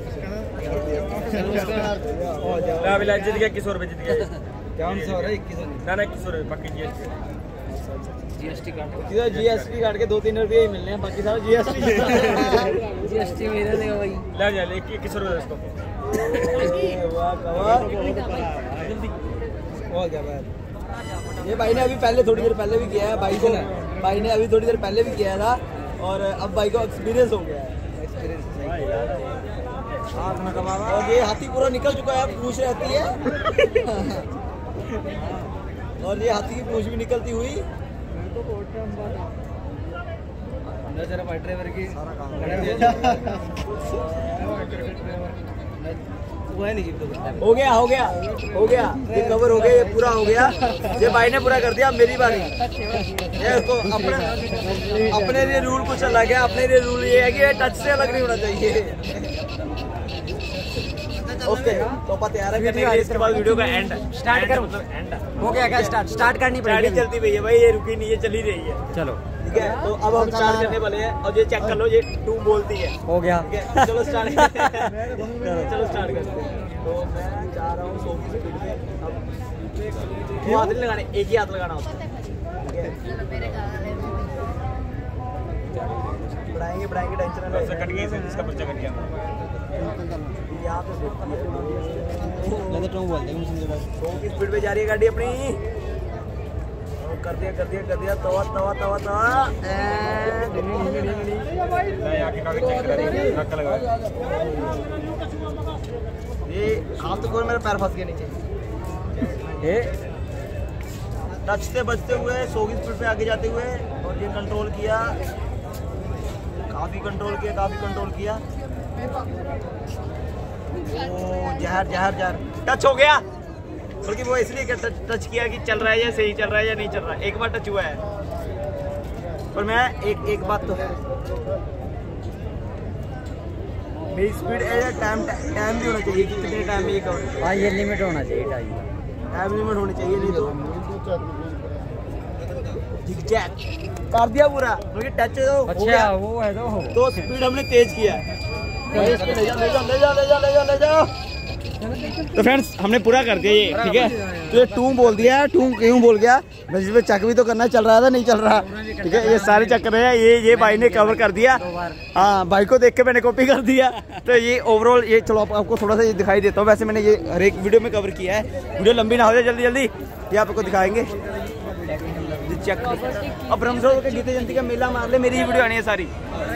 चलाओ। अभी जीत गया, इक्कीस सौ रुपये जीत गया। कौन सा हो रहा है? इक्कीस सौ ना ना इक्कीस सौ रुपये पक्की जीएसटी जीएसटी काट जीएसटी काट के दो तीन रुपये ही मिलने हैं, बाकी सारा जीएसटी जीएसटी मेरा देगा भाई। ले जा ले इक्कीस सौ रुपये इसको। वाह कवर हो गया भाई। ये भाई ने अभी पहले थोड़ी देर पहले भी किया है, भाई को भाई ने अभी थोड़ी देर पहले भी किया था और अब भाई को एक्सपीरियंस हो गया है। और ये हाथी पूरा निकल चुका है, पूंछ रहती है और ये हाथी की पूंछ भी निकलती हुई। ड्राइवर की हो गया हो गया हो गया ये कवर हो गया, ये पूरा हो गया, ये भाई ने पूरा कर दिया। मेरी बारी। ये उसको अपने अपने लिए रूल कुछ अलग है, अपने लिए रूल ये है कि ये टच से अलग नहीं होना चाहिए। ओके तो पता यार इसके बाद वीडियो का एंड स्टार्ट कर, मतलब एंड हो गया क्या? स्टार्ट स्टार्ट करनी गाड़ी चलती हुई है भाई, ये रुकी नहीं है, चली रही है। चलो ठीक है, तो अब हम स्टार्ट करने वाले हैं और ये चेक कर लो, ये टू बोलती है। हो गया। ठीक है, चलो स्टार्ट चलो स्टार्ट करते हैं। तो मैं चाह रहा हूँ सौ की स्पीड में, अब दो हाथ नहीं लगाने, एक ही हाथ लगाना होता है। बढ़ाएंगे बढ़ाएंगे, टेंशन ना पर्चा कट गया, इसका पर्चा कट गया। यहाँ पे सौ की स्पीड पे जा रही है गाड़ी अपनी। कर दिया कर दिया कर दिया, तवा तवा तवा तवा आगे कागज चेक करा रही है, धक्का लगा। ये हाथ तो खोल, मेरा पैर फंस गया नीचे। ये टच से बचते हुए सौ की स्पीड पे आगे जाते हुए और ये कंट्रोल किया, काफी कंट्रोल किया काफी कंट्रोल किया। ओ जहर जहर जहर टच हो गया, बल्कि वो इसलिए टच किया कि चल रहा है या सही चल रहा है या नहीं चल रहा है। एक बार टच हुआ है, पर मैं एक एक बात तो है, मेरी स्पीड टाइम टाइम भी होना चाहिए, कितने टाइम में ये कवर। हाँ ये लिमिट होना चाहिए, टाइम लिमिट होनी चाहिए, नहीं तो जिगजैग कर दिया पूरा, बल्कि टच तो अच्छा वो है तो तो स्पीड हमने तेज किया है। ले जा ले जा ले जा ले जा ले जा ले जा। तो फ्रेंड्स हमने पूरा कर दिया ये, ठीक है। तो ये टू बोल दिया, टू क्यों बोल गया, जिस पे चेक भी तो करना चल रहा था, नहीं चल रहा, ठीक है। ये सारे चेक कर रहे हैं, ये ये भाई ने कवर कर दिया। हाँ भाई को देख के मैंने कॉपी कर दिया। तो ये ओवरऑल ये चलो आप, आपको थोड़ा सा ये दिखाई देता हूँ। वैसे मैंने ये हर एक वीडियो में कवर किया है, वीडियो लंबी ना हो जाए, जल्दी जल्दी ये आपको दिखाएंगे। चेक अब रमजान के गीता जयंती का मेला मार ले, मेरी ही वीडियो आनी है सारी।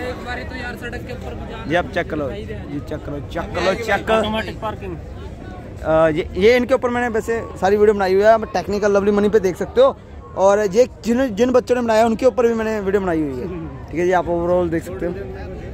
ये आप चेक करो, ये चेक करो चेक करो चेक ऑटोमेटिक पार्किंग। ये ये इनके ऊपर मैंने वैसे सारी वीडियो बनाई हुई है, आप टेक्निकल लवली मनी पे देख सकते हो। और ये जिन जिन बच्चों ने बनाया उनके ऊपर भी मैंने वीडियो बनाई हुई है, ठीक है। ये आप ओवरऑल देख सकते हो।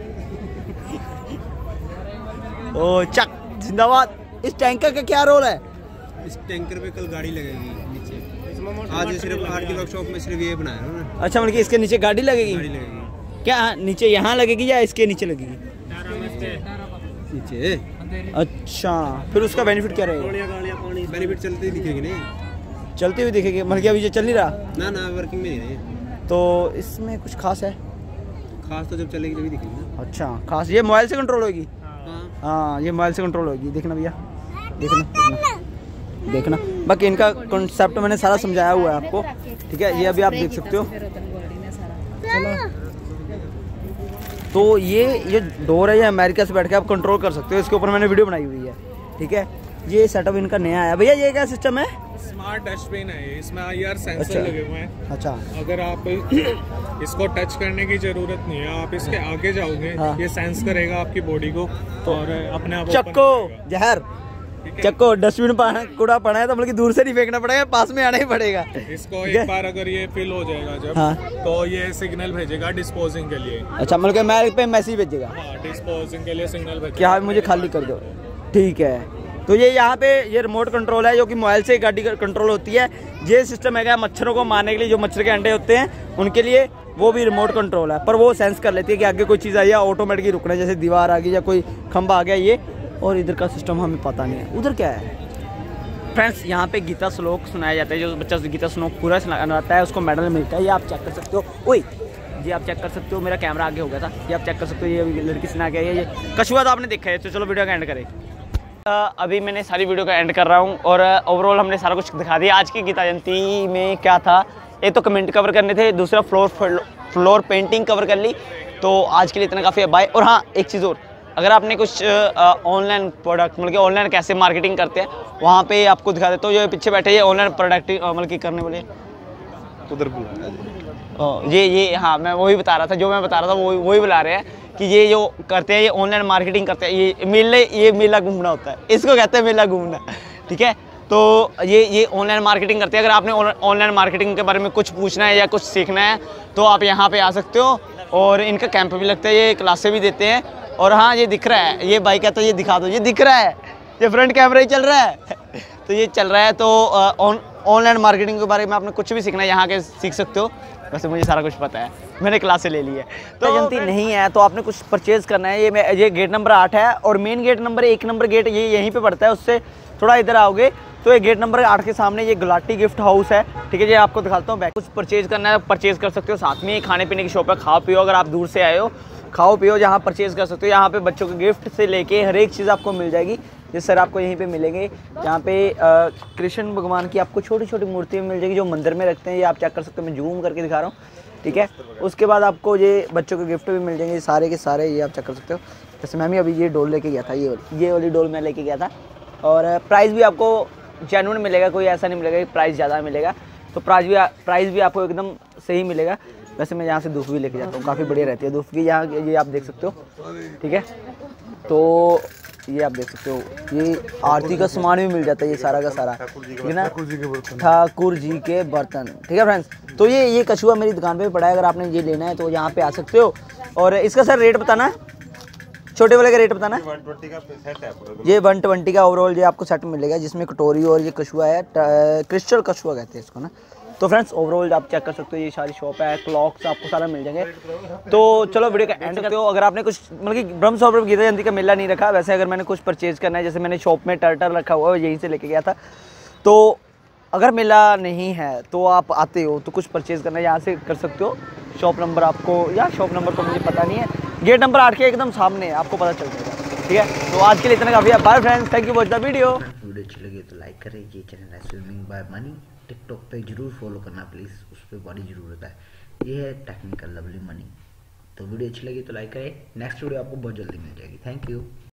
ओ चक जिंदाबाद। इस टैंकर का क्या रोल है? इस टैंकर पे कल गाड़ी लगेगी नीचे, आज सिर्फ आर के वर्कशॉप में सिर्फ ये बनाया है ना। अच्छा मतलब कि इसके नीचे गाड़ी लगेगी, गाड़ी लगेगी क्या नीचे यहाँ लगेगी या इसके नीचे लगेगी? नीचे। अच्छा फिर उसका बेनिफिट क्या रहेगा? बेनिफिट चलते ही दिखेगी नहीं, चलती हुई दिखेगी, मतलब कि अभी ये चल नहीं रहा ना ना वर्किंग में नहीं है। तो इसमें कुछ खास है? खास तो जब चलेगी तभी दिखेगी ना। अच्छा खास ये मोबाइल से कंट्रोल होगी? हाँ हाँ ये मोबाइल से कंट्रोल होगी, देखना भैया देखना देखना देखना। बाकी इनका कॉन्सेप्ट मैंने सारा समझाया हुआ है आपको, ठीक है। ये अभी आप देख सकते हो। तो ये ये डोर है, ये अमेरिका से बैठ के आप कंट्रोल कर सकते हो, इसके ऊपर मैंने वीडियो बनाई हुई है, ठीक है। ये सेटअप इनका नया है भैया। ये क्या सिस्टम है? स्मार्ट डस्टबिन है, इसमें आई आर सेंसर अच्छा। लगे हुए हैं। अच्छा अगर आप इसको टच करने की जरूरत नहीं है, आप इसके आगे जाओगे, हाँ। ये सेंस करेगा आपकी बॉडी को और अपने आप चक्को जहर चक्को डस्टबिन पाना कूड़ा पड़ा है तो बल्कि दूर से नहीं फेंकना पड़ेगा, पास में आना ही पड़ेगा। इसको एक बार अगर ये फिल हो जाएगा जब, हाँ। तो ये सिग्नल भेजेगा डिस्पोजिंग के लिए। अच्छा मतलब कि मेरे पे मैसेज भेजेगा, हाँ डिस्पोजिंग के लिए सिग्नल भेजेगा क्या मुझे खाली कर दो, ठीक है। तो ये यहाँ पे ये रिमोट कंट्रोल है जो कि मोबाइल से गाड़ी कंट्रोल होती है। ये सिस्टम है मच्छरों को मारने के लिए, जो मच्छर के अंडे होते हैं उनके लिए वो भी रिमोट कंट्रोल है, पर वो सेंस कर लेती है कि आगे कोई चीज़ आई है, ऑटोमेटिकली रुकना है, जैसे दीवार आ गई या कोई खंबा आ गया ये। और इधर का सिस्टम हमें पता नहीं है, उधर क्या है। फ्रेंड्स यहाँ पे गीता श्लोक सुनाया जाता है, जो बच्चा गीता श्लोक पूरा सुनाता है उसको मेडल मिलता है। ये आप चेक कर सकते हो। ओए ये आप चेक कर सकते हो, मेरा कैमरा आगे हो गया था, ये आप चेक कर सकते हो। ये लड़की सुना के ये कछुआ तो आपने देखा है। तो चलो वीडियो का एंड करें। अभी मैंने सारी वीडियो का एंड कर रहा हूँ और ओवरऑल हमने सारा कुछ दिखा दिया। आज की गीता जयंती में क्या था, एक तो कमेंट कवर करने थे, दूसरा फ्लोर फ्लोर पेंटिंग कवर कर ली। तो आज के लिए इतना काफ़ी है, बाय। और हाँ एक चीज़ और, अगर आपने कुछ ऑनलाइन प्रोडक्ट मतलब कि ऑनलाइन कैसे मार्केटिंग करते हैं वहाँ पे आपको दिखा देता हूँ। जो पीछे बैठे ये ऑनलाइन प्रोडक्ट मतलब कि करने वाले उधर बुलाया जी। ये ये हाँ मैं वही बता रहा था, जो मैं बता रहा था वही वही बुला रहे हैं कि ये जो करते हैं ये ऑनलाइन मार्केटिंग करते हैं, ये मेले ये मेला घूमना होता है, इसको कहते हैं मेला घूमना, ठीक है। तो ये ये ऑनलाइन मार्केटिंग करते हैं। अगर आपने ऑनलाइन मार्केटिंग के बारे में कुछ पूछना है या कुछ सीखना है तो आप यहाँ पे आ सकते हो, और इनका कैंप भी लगता है, ये क्लासें भी देते हैं। और हाँ ये दिख रहा है, ये भाई कहता है ये दिखा दो, ये दिख रहा है, ये फ्रंट कैमरा ही चल रहा है तो ये चल रहा है। तो ऑनलाइन मार्केटिंग के बारे में आपने कुछ भी सीखना है यहाँ के सीख सकते हो। वैसे मुझे सारा कुछ पता है, मैंने क्लासें ले ली है। तो एजेंसी नहीं है तो आपने कुछ परचेज़ करना है। ये ये गेट नंबर आठ है और मेन गेट नंबर एक नंबर गेट ये यहीं पे पड़ता है, उससे थोड़ा इधर आओगे तो ये गेट नंबर आठ के सामने ये गुलाटी गिफ्ट हाउस है, ठीक है। ये आपको दिखाता हूँ बैक। कुछ परचेज़ करना है परचेज़ कर सकते हो, साथ में खाने पीने की शॉप है, खाओ पियो। अगर आप दूर से आए हो खाओ पियो, जहाँ परचेज़ कर सकते हो। यहाँ पे बच्चों के गिफ्ट से लेके हर एक चीज़ आपको मिल जाएगी। जिस सर आपको यहीं पे मिलेंगे, यहाँ पे कृष्ण भगवान की आपको छोटी छोटी मूर्ति मिल जाएगी जो मंदिर में रखते हैं, ये आप चेक कर सकते हो। मैं जूम करके दिखा रहा हूँ, ठीक है। उसके बाद आपको ये बच्चों के गिफ्ट भी मिल जाएंगे सारे के सारे, ये आप चेक कर सकते हो। जैसे मैं भी अभी ये डोल लेके गया था, ये वाली ये वाली डोल मैं लेके गया था। और प्राइस भी आपको जेन्युइन मिलेगा, कोई ऐसा नहीं मिलेगा कि प्राइस ज़्यादा मिलेगा। तो प्राइस भी प्राइस भी आपको एकदम सही मिलेगा। वैसे मैं यहाँ से धूप भी लेके जाता हूँ, काफ़ी बढ़िया रहती है धूप की। यहाँ ये आप देख सकते हो, ठीक है। तो ये आप देख सकते हो, ये आरती का सामान भी मिल जाता है, ये सारा का सारा, ठीक है ना। ठाकुर जी के बर्तन, ठीक है फ्रेंड्स। तो ये ये कछुआ मेरी दुकान पे पड़ा है, अगर आपने ये लेना है तो यहाँ पे आ सकते हो। और इसका सर रेट बताना है, छोटे वाले का रेट बताना है। ये वन ट्वेंटी का ओवरऑल ये आपको सेट मिलेगा, जिसमें कटोरी और ये कछुआ है, क्रिस्टल कछुआ कहते हैं इसको ना। तो फ्रेंड्स ओवरऑल आप चेक कर सकते हो, ये सारी शॉप है, क्लॉक्स आपको सारा मिल जाएंगे। तो चलो वीडियो का एंड करते हो। अगर आपने कुछ मतलब कि ब्रह्म सरोवर गीता जयंती का मेला नहीं रखा, वैसे अगर मैंने कुछ परचेज़ करना है, जैसे मैंने शॉप में टर्टल रखा हुआ है, यहीं से लेके गया था। तो अगर मेला नहीं है तो आप आते हो तो कुछ परचेज़ करना है, यहाँ से कर सकते हो। शॉप नंबर आपको या शॉप नंबर तो मुझे पता नहीं है, गेट नंबर आठ के एकदम सामने आपको पता चल जाएगा, ठीक है। तो आज के लिए इतना काफ़ी है। Bye friends, thank you watch the video. Video अच्छी लगी तो लाइक करें। ये चैनल है स्विमिंग बाय मनी, टिकटॉक पे जरूर फॉलो करना प्लीज़, उस पर बड़ी ज़रूरत है। ये है टेक्निकल लवली मनी। तो वीडियो अच्छी लगी तो लाइक करें। नेक्स्ट वीडियो आपको बहुत जल्दी मिल जाएगी। Thank you.